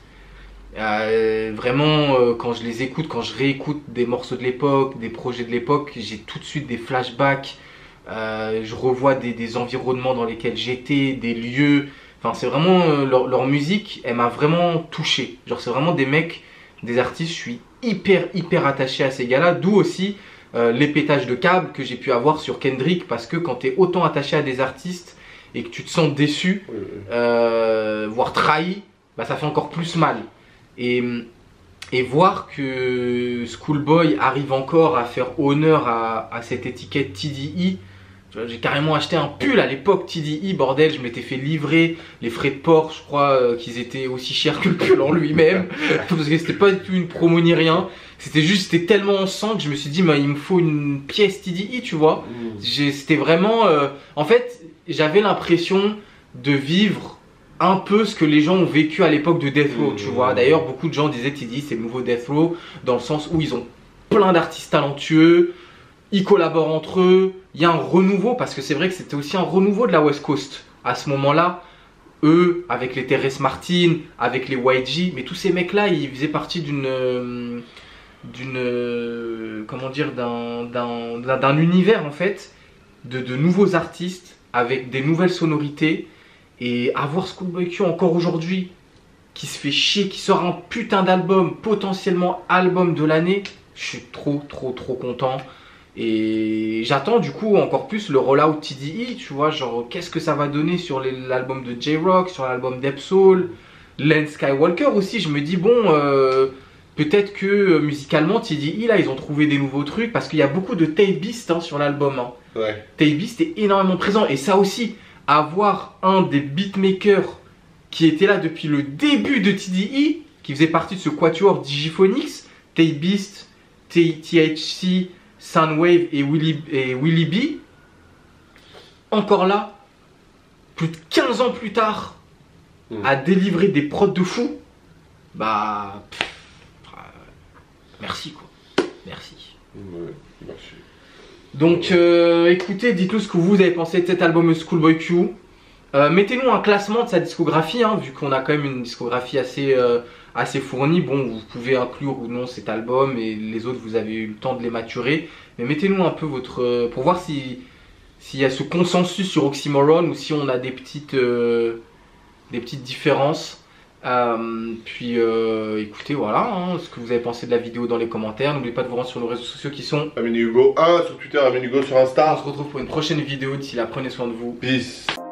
Euh, vraiment, euh, quand je les écoute, quand je réécoute des morceaux de l'époque, des projets de l'époque, j'ai tout de suite des flashbacks. Euh, je revois des, des environnements dans lesquels j'étais, des lieux. Enfin, c'est vraiment euh, leur, leur musique, elle m'a vraiment touché. Genre, c'est vraiment des mecs, des artistes. Je suis hyper, hyper attaché à ces gars-là. D'où aussi euh, les pétages de câbles que j'ai pu avoir sur Kendrick, parce que quand tu es autant attaché à des artistes et que tu te sens déçu, oui, oui. Euh, voire trahi, bah ça fait encore plus mal. Et, et voir que Schoolboy arrive encore à faire honneur à, à cette étiquette T D E. J'ai carrément acheté un pull à l'époque T D E, bordel, je m'étais fait livrer les frais de port, je crois euh, qu'ils étaient aussi chers que le pull en lui-même, parce que c'était pas du tout une promo ni rien. C'était juste, c'était tellement en sang que je me suis dit, bah, il me faut une pièce T D E, tu vois. Mmh. C'était vraiment, euh, en fait, j'avais l'impression de vivre un peu ce que les gens ont vécu à l'époque de Death Row, mmh. tu vois. D'ailleurs, beaucoup de gens disaient T D E c'est le nouveau Death Row, dans le sens où ils ont plein d'artistes talentueux, ils collaborent entre eux, il y a un renouveau, parce que c'est vrai que c'était aussi un renouveau de la West Coast à ce moment-là. Eux, avec les Terrence Martin, avec les Y G, mais tous ces mecs-là, ils faisaient partie d'une... Euh, d'une... Euh, comment dire, d'un d'un univers en fait, de, de nouveaux artistes, avec des nouvelles sonorités. Et avoir Schoolboy Q encore aujourd'hui, qui se fait chier, qui sort un putain d'album, potentiellement album de l'année, je suis trop trop trop content. Et j'attends du coup encore plus le rollout T D E, tu vois, genre qu'est-ce que ça va donner sur l'album de J-Rock, sur l'album d'Epsol, Len Skywalker aussi. Je me dis bon, euh, peut-être que euh, musicalement T D E là ils ont trouvé des nouveaux trucs, parce qu'il y a beaucoup de tape beast hein, sur l'album. Hein. Ouais. Tape beast est énormément présent, et ça aussi, avoir un des beatmakers qui était là depuis le début de T D E, qui faisait partie de ce quatuor Digiphonix, Tape Beast, T H C, Soundwave et Willy, et Willy B, encore là, plus de quinze ans plus tard, mmh. à délivrer des prods de fou, bah, pff, euh, merci quoi, merci. Ouais, merci. Donc euh, écoutez, dites-nous ce que vous avez pensé de cet album Schoolboy Q. Euh, Mettez-nous un classement de sa discographie, hein, vu qu'on a quand même une discographie assez, euh, assez fournie. Bon, vous pouvez inclure ou non cet album, et les autres vous avez eu le temps de les maturer. Mais mettez-nous un peu votre... Euh, pour voir si s'il y a ce consensus sur Oxymoron, ou si on a des petites, euh, des petites différences. Euh, puis euh, écoutez, voilà, hein, ce que vous avez pensé de la vidéo dans les commentaires. N'oubliez pas de vous rendre sur nos réseaux sociaux qui sont Amin Hugo un sur Twitter, Amin Hugo sur Insta. On se retrouve pour une prochaine vidéo. D'ici là, prenez soin de vous. Peace.